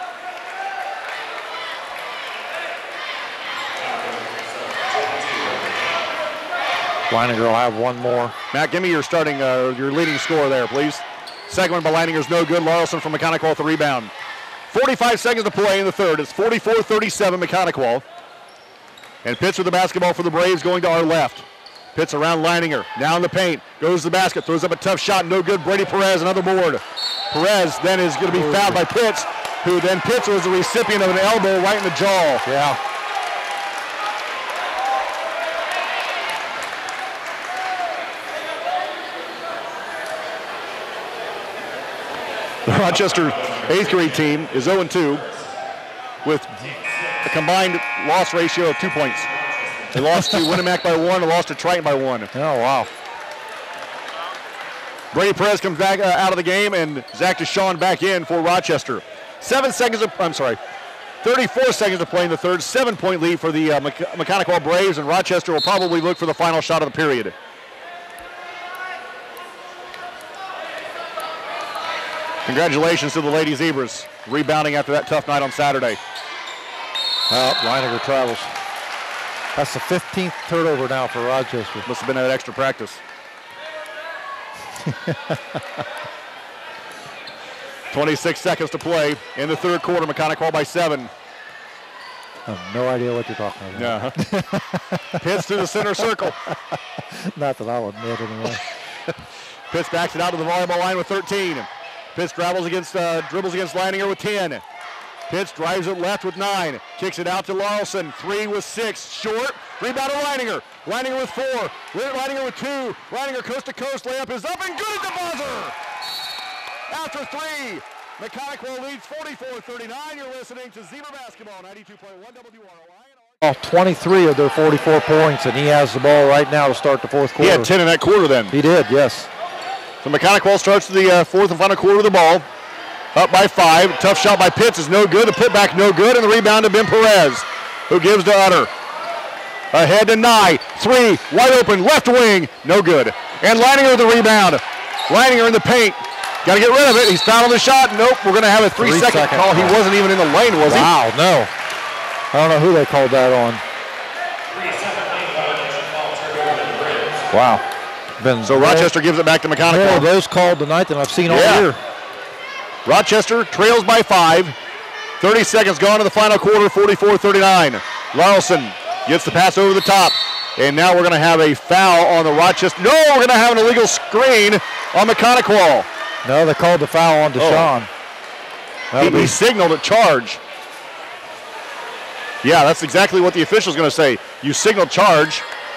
Leininger will have one more. Matt, give me your starting, uh, your leading score there, please. Second one by Leininger is no good. Larson from Mechanical with the rebound. forty-five seconds to play in the third. It's forty-four thirty-seven Mechanical. And Pitts with the basketball for the Braves going to our left. Pitts around Leininger, now in the paint, goes to the basket, throws up a tough shot, no good. Brady Perez, another board. Perez then is going to be fouled by Pitts, who then Pitts was the recipient of an elbow right in the jaw. Yeah. The Rochester eighth grade team is oh and two with a combined loss ratio of two points. They lost to Winnemac by one and lost to Triton by one. Oh, wow. Brady Perez comes back uh, out of the game, and Zach Deshaun back in for Rochester. Seven seconds of, I'm sorry, thirty-four seconds to play in the third. Seven-point lead for the uh, Mechanical Braves, and Rochester will probably look for the final shot of the period. Congratulations to the Lady Zebras, rebounding after that tough night on Saturday. Well, Leininger travels. That's the fifteenth turnover now for Rochester. Must have been at extra practice. twenty-six seconds to play in the third quarter. Mechanical by seven. I have no idea what you're talking about. Yeah. Pitts to the center circle. Not that I'll admit anyway. Pitts backs it out to the volleyball line with thirteen. Pitts dribbles against, uh, dribbles against Leininger with ten. Pitts drives it left with nine. Kicks it out to Larson. Three with six. Short. Rebound to Leininger. Leininger with four. Leininger with two. Leininger coast to coast. Layup is up and good at the buzzer. After three, Mechanical leads forty-four thirty-nine. You're listening to Zebra Basketball, ninety-two point one W R O I. All twenty-three of their forty-four points, and he has the ball right now to start the fourth quarter. He had ten in that quarter then. He did, yes. So Mechanical starts the uh, fourth and final quarter of the ball. Up by five. Tough shot by Pitts is no good. The putback no good, and the rebound to Ben Perez, who gives to Utter. Ahead to Nye. Three, wide open, left wing, no good. And Leininger with the rebound. Leininger in the paint. Got to get rid of it. He's fouled on the shot. Nope, we're going to have a three-second Three call. He wasn't even in the lane, was wow, he? Wow, no. I don't know who they called that on. Wow. Been so Rochester gives it back to Mechanical. More of those called tonight than I've seen all yeah. year. Rochester trails by five. thirty seconds gone in the final quarter, forty-four thirty-nine. Larson gets the pass over the top. And now we're going to have a foul on the Rochester. No, we're going to have an illegal screen on Mechanical. No, they called the foul on Deshaun. Oh. He, he signaled a charge. Yeah, that's exactly what the official's going to say. You signal charge.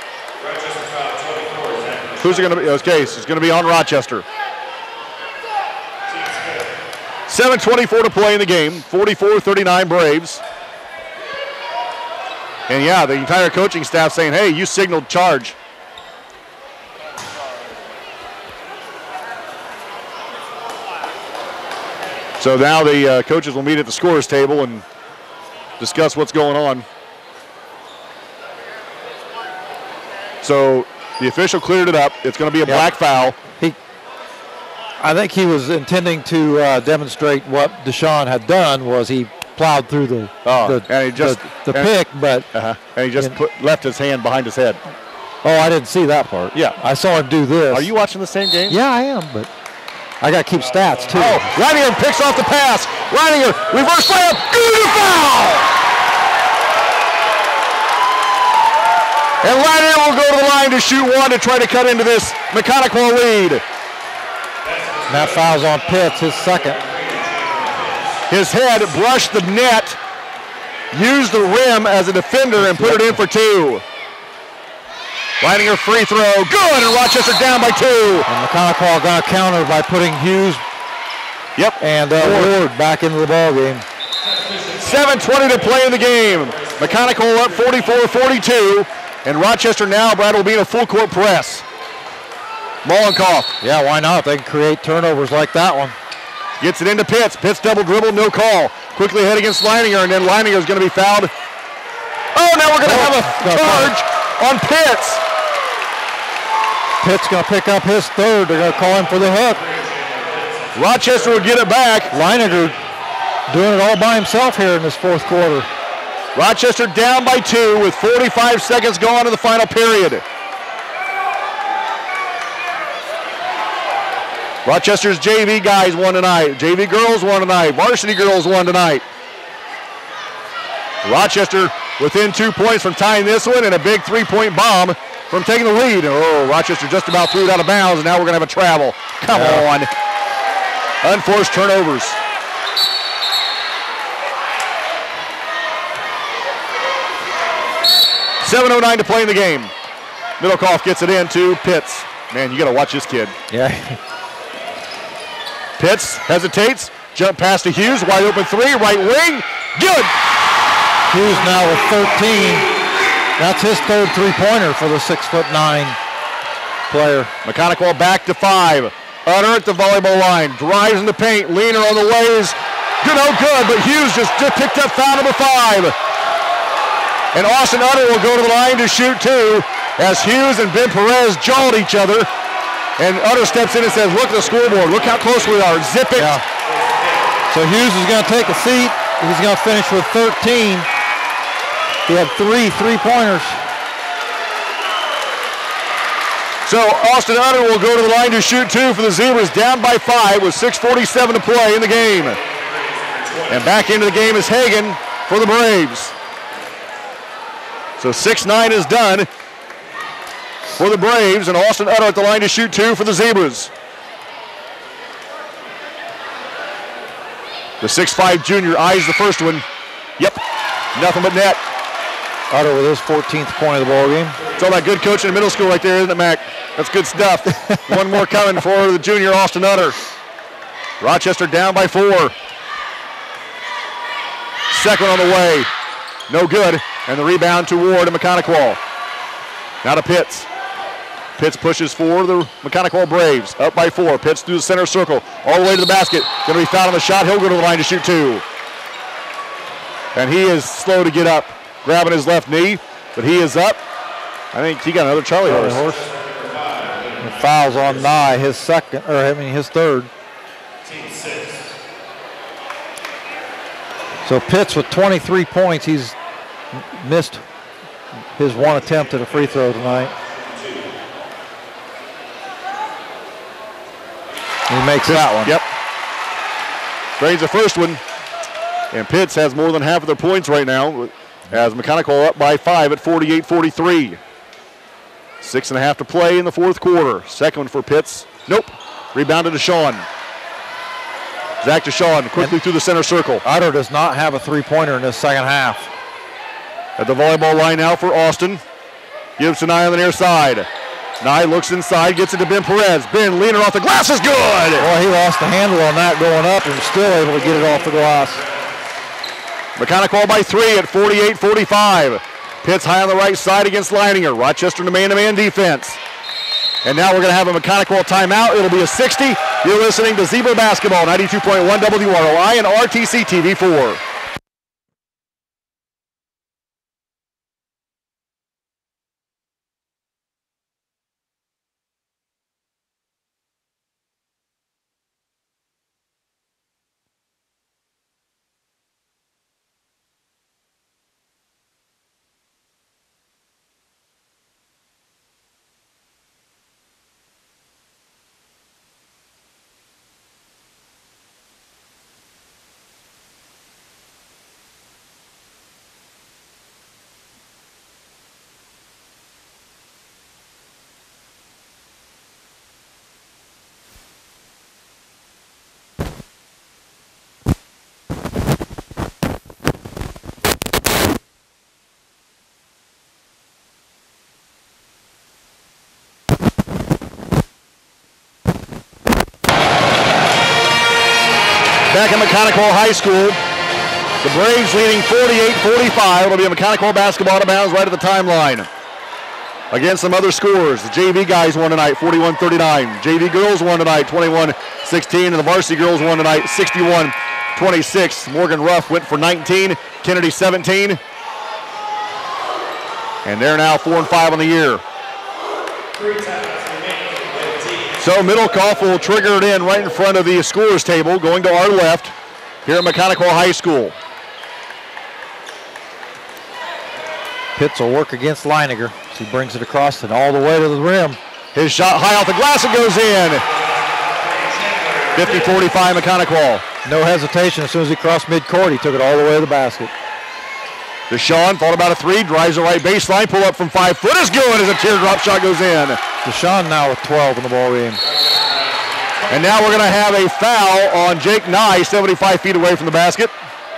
Who's it going to be? Okay, so it's going to be on Rochester. seven twenty-four to play in the game. forty-four thirty-nine Braves. And yeah, the entire coaching staff saying, hey, you signaled charge. So now the uh, coaches will meet at the scorer's table and discuss what's going on. So the official cleared it up. It's going to be a yep. black foul. He, I think he was intending to uh, demonstrate what Deshaun had done was he plowed through the oh, the, and he just, the, the and, pick, but uh-huh. and he just put, left his hand behind his head. Oh, I didn't see that part. Yeah, I saw him do this. Are you watching the same game? Yeah, I am, but I got to keep stats too. Oh, Leininger picks off the pass. Leininger reverse layup, good foul. And Leininger will go to the line to shoot one to try to cut into this Mechanical lead. And that foul's on Pitts, his second. His head brushed the net, used the rim as a defender, and put it in for two. Leininger free throw, good, and Rochester down by two. And Mechanical got counter by putting Hughes yep. and uh, Ward back into the ball game. seven twenty to play in the game. Mechanical up forty-four forty-two, and Rochester now, Brad, will be in a full court press. Mollenkoff. Yeah, why not? They can create turnovers like that one. Gets it into Pitts. Pitts double dribble, no call. Quickly ahead against Leininger, and then Leininger is going to be fouled. Oh, now we're going to oh, have a charge on Pitts. Pitts going to pick up his third. They're going to call him for the hook. Rochester will get it back. Leininger doing it all by himself here in this fourth quarter. Rochester down by two with forty-five seconds gone in the final period. Rochester's J V guys won tonight. J V girls won tonight. Varsity girls won tonight. Rochester within two points from tying this one, and a big three-point bomb from taking the lead. Oh, Rochester just about threw it out of bounds, and now we're going to have a travel. Come yeah. on. Unforced turnovers. seven oh nine to play in the game. Middlecoff gets it in to Pitts. Man, you got to watch this kid. Yeah. Pitts hesitates, jump pass to Hughes, wide open three, right wing, good. Hughes now with thirteen. That's his third three-pointer for the six foot nine player. Mechanical back to five. Utter at the volleyball line, drives in the paint, Leaner on the ways, Good, no good, but Hughes just, just picked up foul number five. And Austin Utter will go to the line to shoot two as Hughes and Ben Perez jawed each other. And Utter steps in and says, look at the scoreboard. Look how close we are. Zip it. Yeah. So Hughes is going to take a seat. He's going to finish with thirteen. He had three three-pointers. So Austin Utter will go to the line to shoot two for the Zebras, down by five with six forty-seven to play in the game. And back into the game is Hagan for the Braves. So six nine is done for the Braves, and Austin Utter at the line to shoot two for the Zebras. The six five junior eyes the first one. Yep, nothing but net. Utter with his fourteenth point of the ball game. It's all that good coaching in middle school right there, isn't it, Mac? That's good stuff. One more coming for the junior Austin Utter. Rochester down by four. Second on the way. No good. And the rebound to Ward and Mechanical. Now to Pitts. Pitts pushes for the Mechanical Braves. Up by four. Pitts through the center circle. All the way to the basket. Going to be fouled on the shot. He'll go to the line to shoot two. And he is slow to get up. Grabbing his left knee. But he is up. I think he got another Charlie horse. horse. The foul's on Nye, his second, or I mean his third. So Pitts with twenty-three points. He's missed his one attempt at a free throw tonight. He makes that one. Yep. Drains the first one. And Pitts has more than half of their points right now, as Mechanical up by five at forty-eight forty-three. Six and a half to play in the fourth quarter. Second one for Pitts. Nope. Rebounded to Sean. Zach DeShawn quickly and through the center circle. Utter does not have a three-pointer in this second half. At the volleyball line now for Austin. Gives to Nye on the near side. Nye looks inside, gets it to Ben Perez. Ben leaning off the glass is good. Well, he lost the handle on that going up and still able to get it off the glass. Mechanical by three at forty-eight forty-five. Pitts high on the right side against Leininger. Rochester in the man-to-man defense. And now we're going to have a Mechanical timeout. It'll be a sixty. You're listening to Zebra Basketball, ninety-two point one W R O I and R T C T V four. Back at Mechanical High School, the Braves leading forty-eight forty-five. It'll be a Mechanical basketball out of bounds right at the timeline. Against some other scores, the J V guys won tonight, forty-one thirty-nine. J V girls won tonight, twenty-one sixteen. And the varsity girls won tonight, sixty-one twenty-six. Morgan Ruff went for nineteen, Kennedy seventeen. And they're now four and five on the year. So Middlecoff will trigger it in right in front of the scorers table, going to our left here at Mechanical High School. Pitts will work against Leininger. He brings it across and all the way to the rim. His shot high off the glass, it goes in. fifty forty-five Mechanical. No hesitation. As soon as he crossed midcourt, he took it all the way to the basket. DeShawn thought about a three, drives the right baseline, pull up from five foot is good as a teardrop shot goes in. DeShawn now with twelve in the ball game. And now we're going to have a foul on Jake Nye, seventy-five feet away from the basket.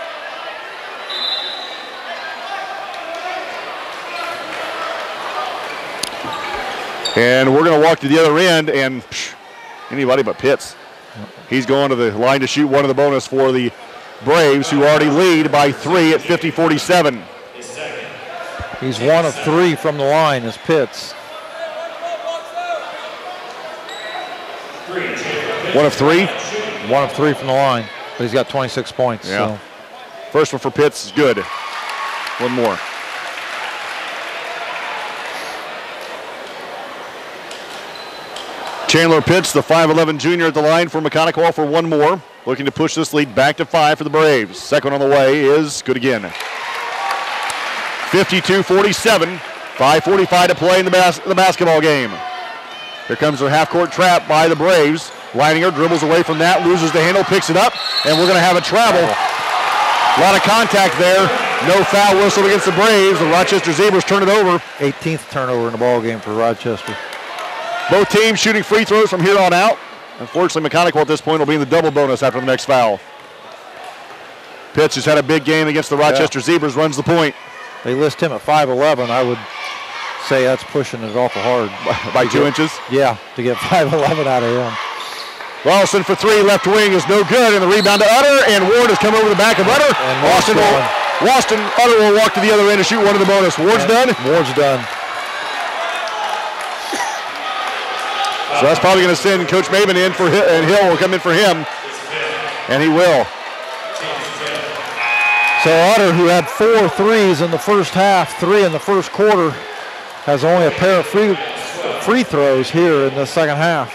And we're going to walk to the other end, and psh, anybody but Pitts. He's going to the line to shoot one of the bonus for the Braves, who already lead by three at fifty forty-seven. He's one of three from the line as Pitts. One of three? One of three from the line. But he's got twenty-six points. Yeah. So. First one for Pitts is good. One more. Chandler Pitts, the five eleven junior at the line for Mechanical for one more. Looking to push this lead back to five for the Braves. Second on the way is good again. fifty-two forty-seven. five forty-five to play in the, bas the basketball game. Here comes a half-court trap by the Braves. Leininger dribbles away from that, loses the handle, picks it up, and we're going to have a travel. A lot of contact there. No foul whistle against the Braves. The Rochester Zebras turn it over. eighteenth turnover in the ball game for Rochester. Both teams shooting free throws from here on out. Unfortunately, Mechanical at this point will be in the double bonus after the next foul. Pitts has had a big game against the Rochester yeah. Zebras, runs the point. They list him at five eleven. I would say that's pushing it awful hard. By two get, inches? Yeah, to get five eleven out of him. Lawson for three, left wing is no good, and the rebound to Utter, and Ward has come over the back of Utter. And Boston will, Boston, Utter will walk to the other end and shoot one of the bonus. Ward's and done? Ward's done. So that's probably going to send Coach Maven in for Hill, and Hill will come in for him, and he will. So Utter, who had four threes in the first half, three in the first quarter, has only a pair of free, free throws here in the second half.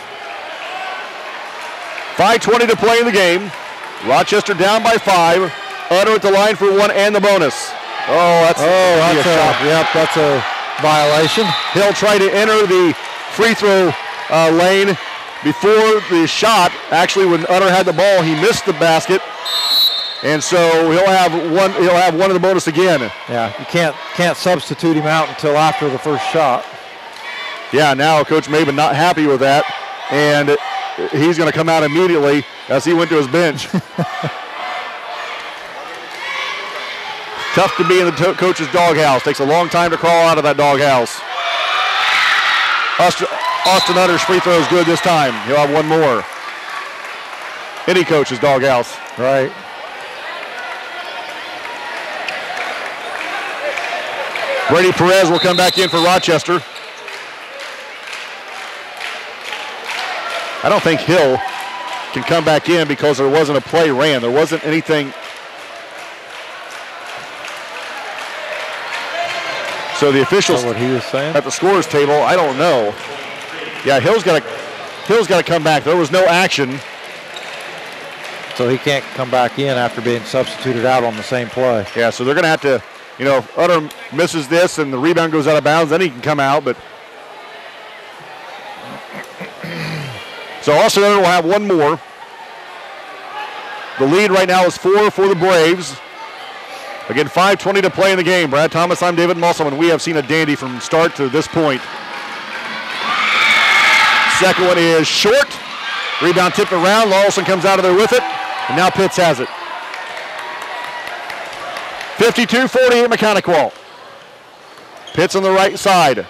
five twenty to play in the game. Rochester down by five. Utter at the line for one and the bonus. Oh, that's, oh, that's a, a shot. Yep, that's a violation. He'll try to enter the free throw uh, lane before the shot. Actually, when Utter had the ball, he missed the basket, and so he'll have one. He'll have one of the bonus again. Yeah, you can't can't substitute him out until after the first shot. Yeah, now Coach Maven not happy with that, and he's going to come out immediately as he went to his bench. Tough to be in the coach's doghouse. Takes a long time to crawl out of that doghouse. Austin, Austin Utter's free throw is good this time. He'll have one more. Any coach's doghouse. Right. Brady Perez will come back in for Rochester. I don't think Hill can come back in because there wasn't a play ran. There wasn't anything. So the officials what he was saying? at the scorers table, I don't know. Yeah, Hill's got to Hill's got to come back. There was no action. So he can't come back in after being substituted out on the same play. Yeah, so they're going to have to, you know, if Utter misses this and the rebound goes out of bounds, then he can come out. But so Austin Utter will have one more. The lead right now is four for the Braves. Again, five twenty to play in the game. Brad Thomas, I'm David Musselman. We have seen a dandy from start to this point. Second one is short. Rebound tipped around. Lawson comes out of there with it. And now Pitts has it. fifty-two forty-eight Mechanical. Pitts on the right side.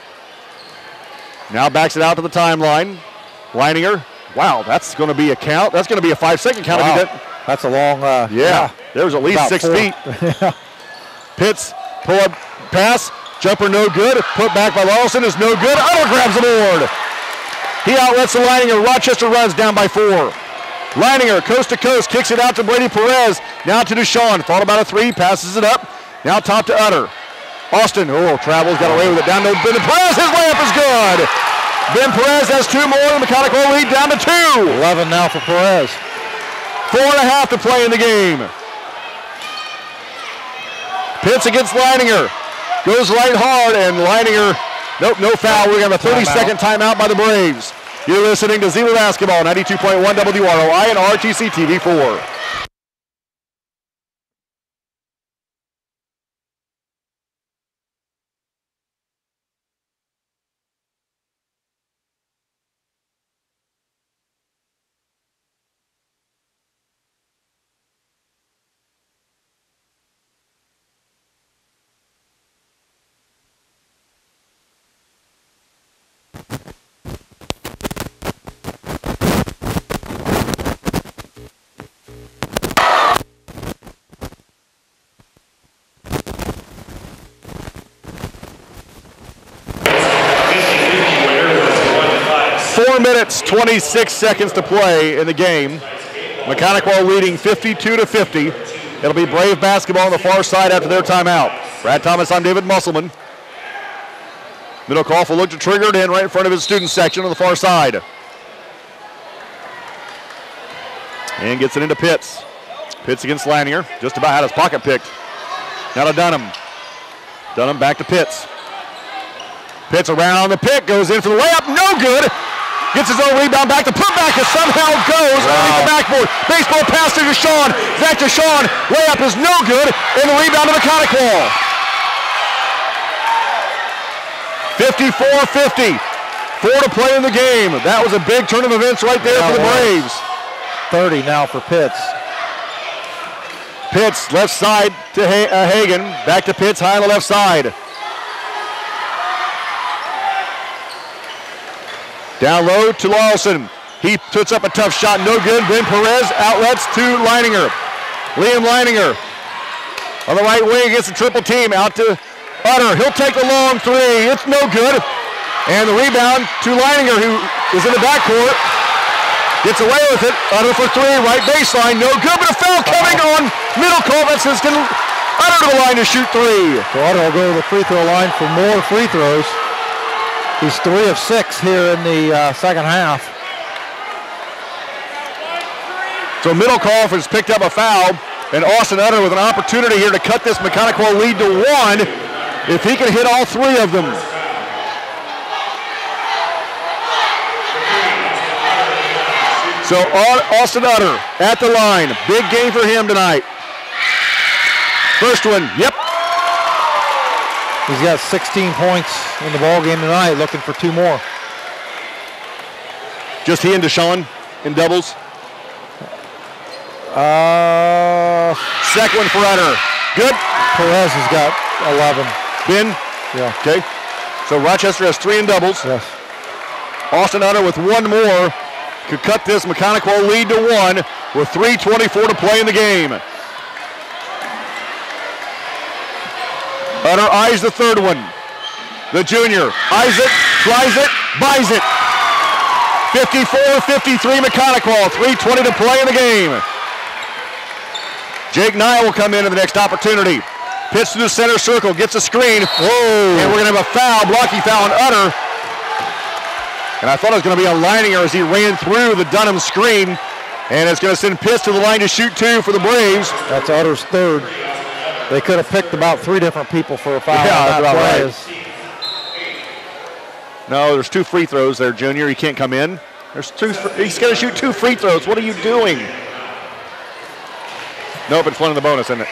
Now backs it out to the timeline. Leininger. Wow, that's going to be a count. That's going to be a five-second count. Wow. If he did. That's a long, uh, yeah, yeah, there was at least six four. feet. Pitts, pull up, pass, jumper no good. Put back by Lawson is no good. Utter grabs the board. He outlets the Leininger. Rochester runs down by four. Leininger, coast to coast, kicks it out to Brady Perez. Now to Deshaun. Thought about a three, passes it up. Now top to Utter. Austin, oh, travels, got away with it. Down to Ben Perez. His layup is good. Ben Perez has two more. The Mechanical lead down to two. eleven now for Perez. Four and a half to play in the game. Pitts against Leininger. Goes right hard, and Leininger, nope, no foul. We're going to have a thirty-second timeout by the Braves. You're listening to Zebra Basketball, ninety-two point one W R O I and R T C T V four. Four minutes, twenty-six seconds to play in the game. Mechanical leading fifty-two to fifty. It'll be Brave basketball on the far side after their timeout. Brad Thomas, I'm David Musselman. Middlecoff will look to trigger it in right in front of his student section on the far side. And gets it into Pitts. Pitts against Leininger. Just about had his pocket picked. Now to Dunham. Dunham back to Pitts. Pitts around the pick, goes in for the layup, no good. Gets his own rebound back. The putback is somehow goes wow. underneath the backboard. Baseball pass to Deshaun. Zach Deshaun, layup is no good, and the rebound to Mechanical. fifty-four fifty. Four to play in the game. That was a big turn of events right there for the Braves. thirty now for Pitts. Pitts, left side to ha- uh, Hagan. Back to Pitts, high on the left side. Down low to Lawson. He puts up a tough shot, no good. Ben Perez outlets to Leininger. Liam Leininger on the right wing against the triple team. Out to Utter. He'll take the long three. It's no good. And the rebound to Leininger, who is in the backcourt. Gets away with it. Utter for three, right baseline. No good, but a foul coming on Middlecoff. That says can Utter to the line to shoot three. So Utter will go to the free throw line for more free throws. He's three of six here in the uh, second half. So Middlecoff has picked up a foul, and Austin Utter with an opportunity here to cut this Mechanical lead to one if he can hit all three of them. So Austin Utter at the line. Big game for him tonight. First one, yep. He's got sixteen points in the ball game tonight, looking for two more. Just he and Deshaun in doubles? Uh, Second one for Utter. Good. Perez has got eleven. Ben? Yeah. Okay. So Rochester has three in doubles. Yes. Austin Utter with one more could cut this Mechanical lead to one with three twenty-four to play in the game. Utter eyes the third one. The junior eyes it, tries it, buys it. fifty-four fifty-three Mechanical, three twenty to play in the game. Jake Nye will come into the next opportunity. Pitch to the center circle, gets a screen. Whoa. And we're going to have a foul, blocky foul on Utter. And I thought it was going to be a Leininger as he ran through the Dunham screen. And it's going to send Pitts to the line to shoot two for the Braves. That's Utter's third. They could have picked about three different people for a foul. Yeah, that's right. No, there's two free throws there, Junior. He can't come in. There's two. He's going to shoot two free throws. What are you doing? Nope, it's one in the bonus, isn't it?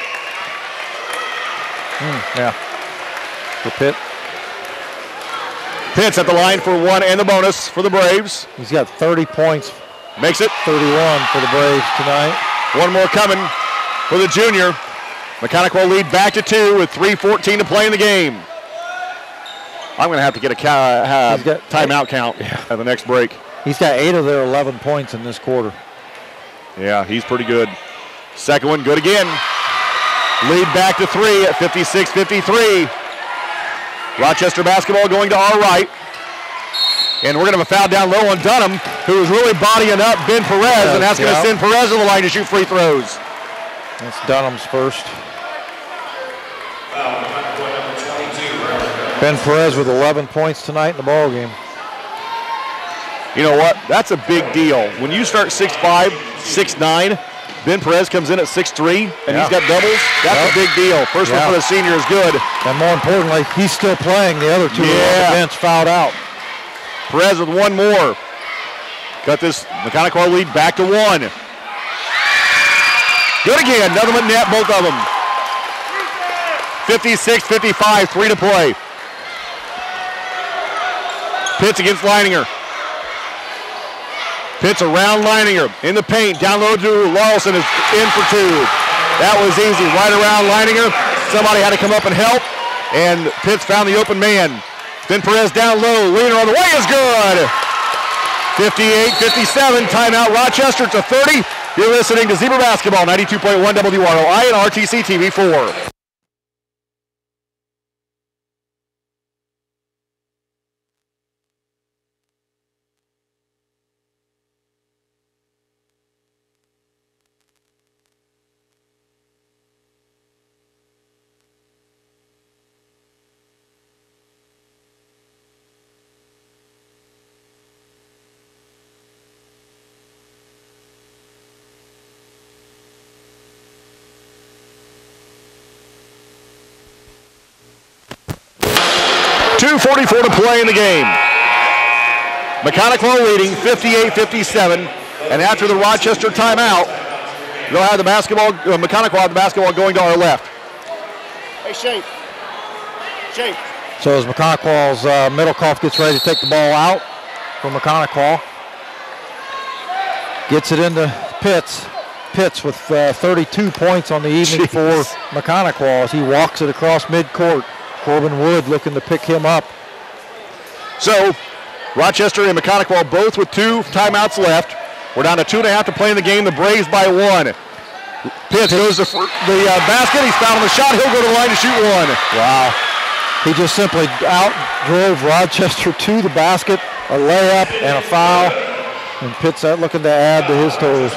Mm, yeah. For Pitt. Pitts at the line for one and the bonus for the Braves. He's got thirty points. Makes it. thirty-one for the Braves tonight. One more coming for the junior. Mechanical lead back to two with three fourteen to play in the game. I'm going to have to get a ca- uh, got, timeout count yeah. at the next break. He's got eight of their eleven points in this quarter. Yeah, he's pretty good. Second one, good again. Lead back to three at fifty-six fifty-three. Rochester basketball going to our right. And we're going to have a foul down low on Dunham, who is really bodying up Ben Perez, yes, and that's yeah. going to send Perez to the line to shoot free throws. That's Dunham's first. Ben Perez with eleven points tonight in the ball game. You know what? That's a big deal. When you start six five, six nine, Ben Perez comes in at six three, and yeah. he's got doubles. That's yep. a big deal. First yeah. one for the senior is good. And more importantly, he's still playing. The other two yeah. are on the bench fouled out. Perez with one more. Cut this Mechanical lead back to one. Good again. Another one net, both of them. fifty-six fifty-five, three to play. Pitts against Leininger. Pitts around Leininger in the paint. Down low to Lawson is in for two. That was easy. Right around Leininger. Somebody had to come up and help. And Pitts found the open man. Then Perez down low. Leaner on the way is good. fifty-eight fifty-seven. Timeout Rochester. It's a thirty. You're listening to Zebra Basketball, ninety-two point one W R O I and R T C T V four. two forty-four to play in the game. Mechanical leading fifty-eight fifty-seven. And after the Rochester timeout, they'll have the basketball, uh, Mechanical have the basketball going to our left. Hey, Shape. Shape. So as Meconacquaw's uh, Middlecoff gets ready to take the ball out from Mechanical. Gets it into Pitts. Pitts with uh, thirty-two points on the evening Jeez. for Mechanical as he walks it across midcourt. Corbin Wood looking to pick him up. So Rochester and Mechanical both with two timeouts left. We're down to two and a half to play in the game. The Braves by one. Pitts goes to the uh, basket. He's fouled on the shot. He'll go to the line to shoot one. Wow. He just simply out drove Rochester to the basket. A layup and a foul. And Pitts that looking to add to his totals.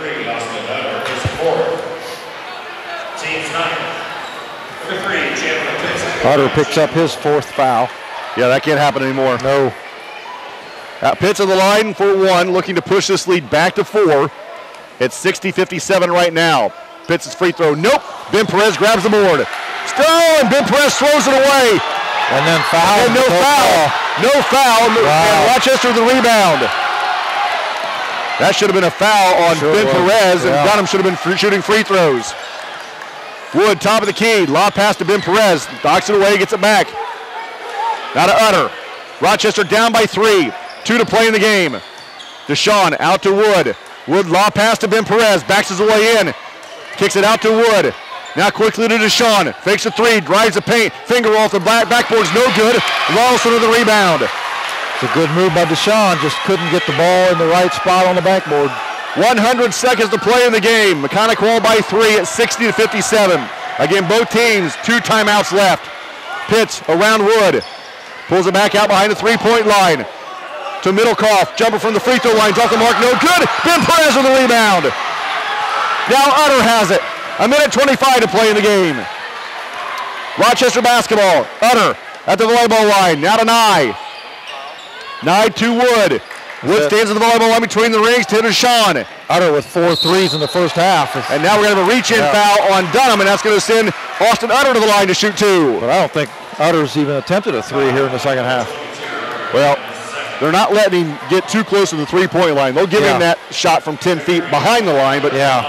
Utter picks up his fourth foul. Yeah, that can't happen anymore. No. Uh, Pitts on the line for one, looking to push this lead back to four. It's sixty fifty-seven right now. Pitts' free throw, nope. Ben Perez grabs the board. Still, and Ben Perez throws it away. And then foul. And no foul. No foul. Wow. And Rochester the rebound. That should have been a foul on sure Ben was. Perez, and yeah. Dunham should have been free shooting free throws. Wood, top of the key. Lob pass to Ben Perez. Docks it away, gets it back. Now to Utter. Rochester down by three. Two to play in the game. Deshaun out to Wood. Wood lob pass to Ben Perez. Backs his way in. Kicks it out to Wood. Now quickly to Deshaun. Fakes a three. Drives the paint. Finger off the back. Backboard's no good. Lawson to the rebound. It's a good move by Deshaun. Just couldn't get the ball in the right spot on the backboard. one hundred seconds to play in the game. Mechanical by three at sixty to fifty-seven. Again, both teams, two timeouts left. Pitts around Wood. Pulls it back out behind the three-point line. To Middlecoff. Jumper from the free throw line. Off the mark. No good. Ben Perez with the rebound. Now Utter has it. A minute twenty-five to play in the game. Rochester basketball. Utter at the volleyball line. Now to Nye. Nye to Wood. Wood stands at the volleyball line between the rings to Deshaun. Utter with four threes in the first half. And now we're going to have a reach-in yeah. foul on Dunham, and that's going to send Austin Utter to the line to shoot two. But I don't think Utter's even attempted a three here in the second half. Well, they're not letting him get too close to the three-point line. They'll give yeah. him that shot from ten feet behind the line, but yeah.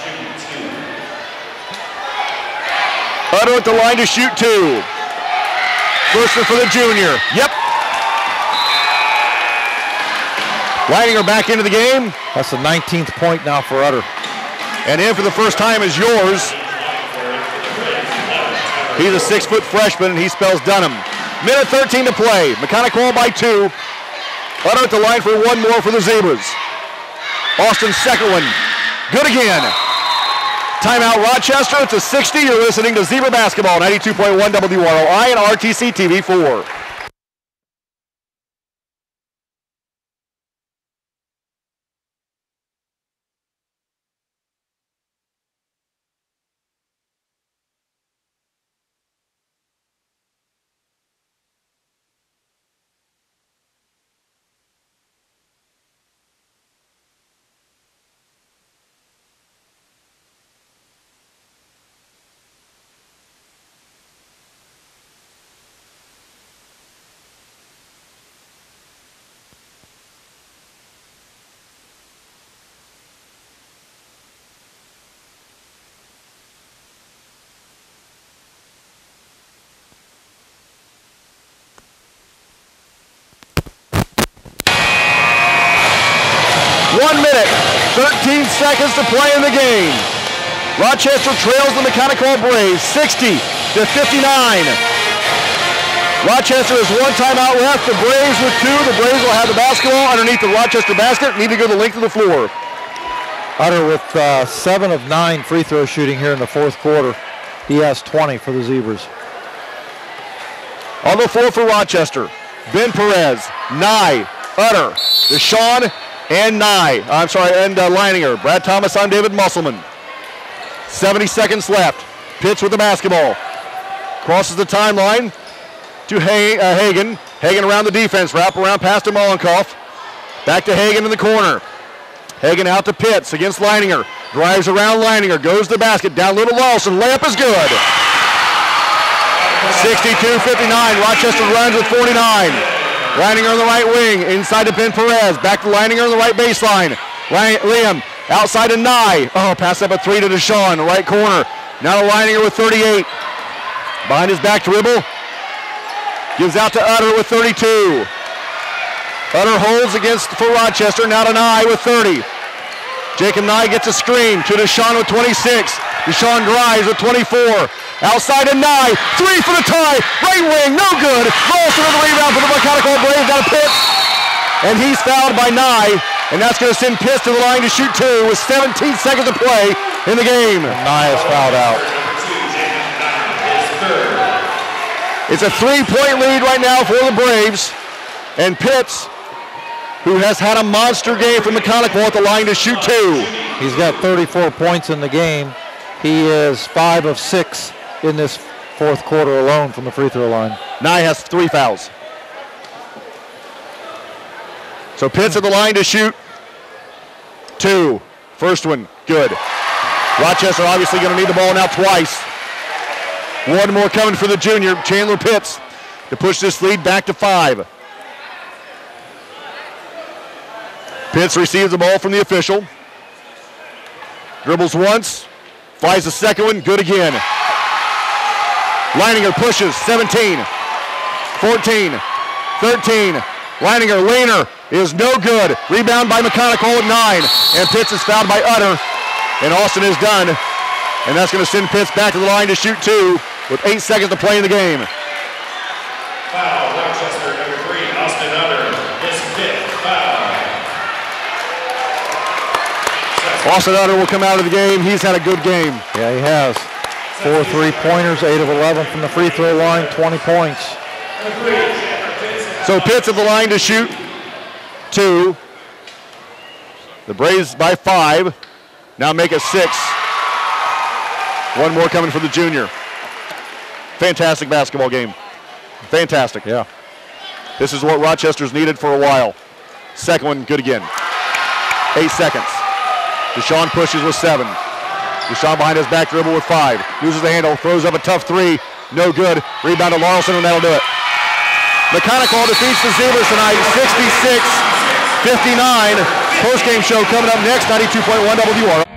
Utter at the line to shoot two. First one for the junior. Yep. Leininger back into the game. That's the nineteenth point now for Utter. And in for the first time is yours. He's a six-foot freshman, and he spells Dunham. Minute thirteen to play. Mechanical by two. Utter at the line for one more for the Zebras. Austin's second one. Good again. Timeout Rochester. It's a sixty. You're listening to Zebra Basketball, ninety-two point one W R O I and R T C T V four. One minute, thirteen seconds to play in the game. Rochester trails the Mechanical Braves sixty to fifty-nine. Rochester has one timeout left. The Braves with two. The Braves will have the basketball underneath the Rochester basket. Need to go the length of the floor. Utter with uh, seven of nine free throw shooting here in the fourth quarter. He has twenty for the Zebras. On the floor for Rochester, Ben Perez, Nye, Utter, Deshaun, and Nye. I'm sorry, and uh, Leininger. Brad Thomas, I'm David Musselman. seventy seconds left. Pitts with the basketball. Crosses the timeline to Hay, uh, Hagan. Hagan around the defense. Wrap around pass to Mollenkoff. Back to Hagan in the corner. Hagan out to Pitts against Leininger. Drives around Leininger. Goes to the basket. Down little Lawson. Layup is good. sixty-two fifty-nine. Rochester runs with forty-nine. Leininger on the right wing, inside to Ben Perez. Back to Leininger on the right baseline. Liam outside to Nye. Oh, pass up a three to Deshaun, right corner. Now to Leininger with thirty-eight. Behind his back dribble. Gives out to Utter with thirty-two. Utter holds against for Rochester. Now to Nye with thirty. Jacob Nye gets a screen to Deshaun with twenty-six. Deshaun drives with twenty-four. Outside to Nye. Three for the tie. Right wing, no good. Rolls with the rebound for the Mechanical Braves out of Pitts. And he's fouled by Nye. And that's going to send Pitts to the line to shoot two with seventeen seconds to play in the game. And Nye is fouled out. It's a three-point lead right now for the Braves. And Pitts, who has had a monster game for Mechanical, at the line to shoot two. He's got thirty-four points in the game. He is five of six in this fourth quarter alone from the free throw line. Nye has three fouls. So Pitts at the line to shoot two. First one, good. Rochester obviously going to need the ball now twice. One more coming for the junior, Chandler Pitts, to push this lead back to five. Pitts receives the ball from the official. Dribbles once, flies the second one, good again. Leininger pushes, seventeen, fourteen, thirteen. Leininger, Lehner is no good. Rebound by Mechanical at nine. And Pitts is fouled by Utter. And Austin is done. And that's going to send Pitts back to the line to shoot two with eight seconds to play in the game. Foul, Rochester, number three, Austin Utter, his fifth foul. Austin Utter will come out of the game. He's had a good game. Yeah, he has. Four three-pointers, eight of eleven from the free throw line, twenty points. So Pitts at the line to shoot two. The Braves by five. Now make it six. One more coming for the junior. Fantastic basketball game. Fantastic. Yeah. This is what Rochester's needed for a while. Second one, good again. Eight seconds. Deshaun pushes with seven. Deshaun behind his back dribble with five. Loses the handle, throws up a tough three. No good. Rebound to Larson, and that'll do it. Mechanical defeats the Zebras tonight, sixty-six fifty-nine. Post-game show coming up next, ninety-two point one W R.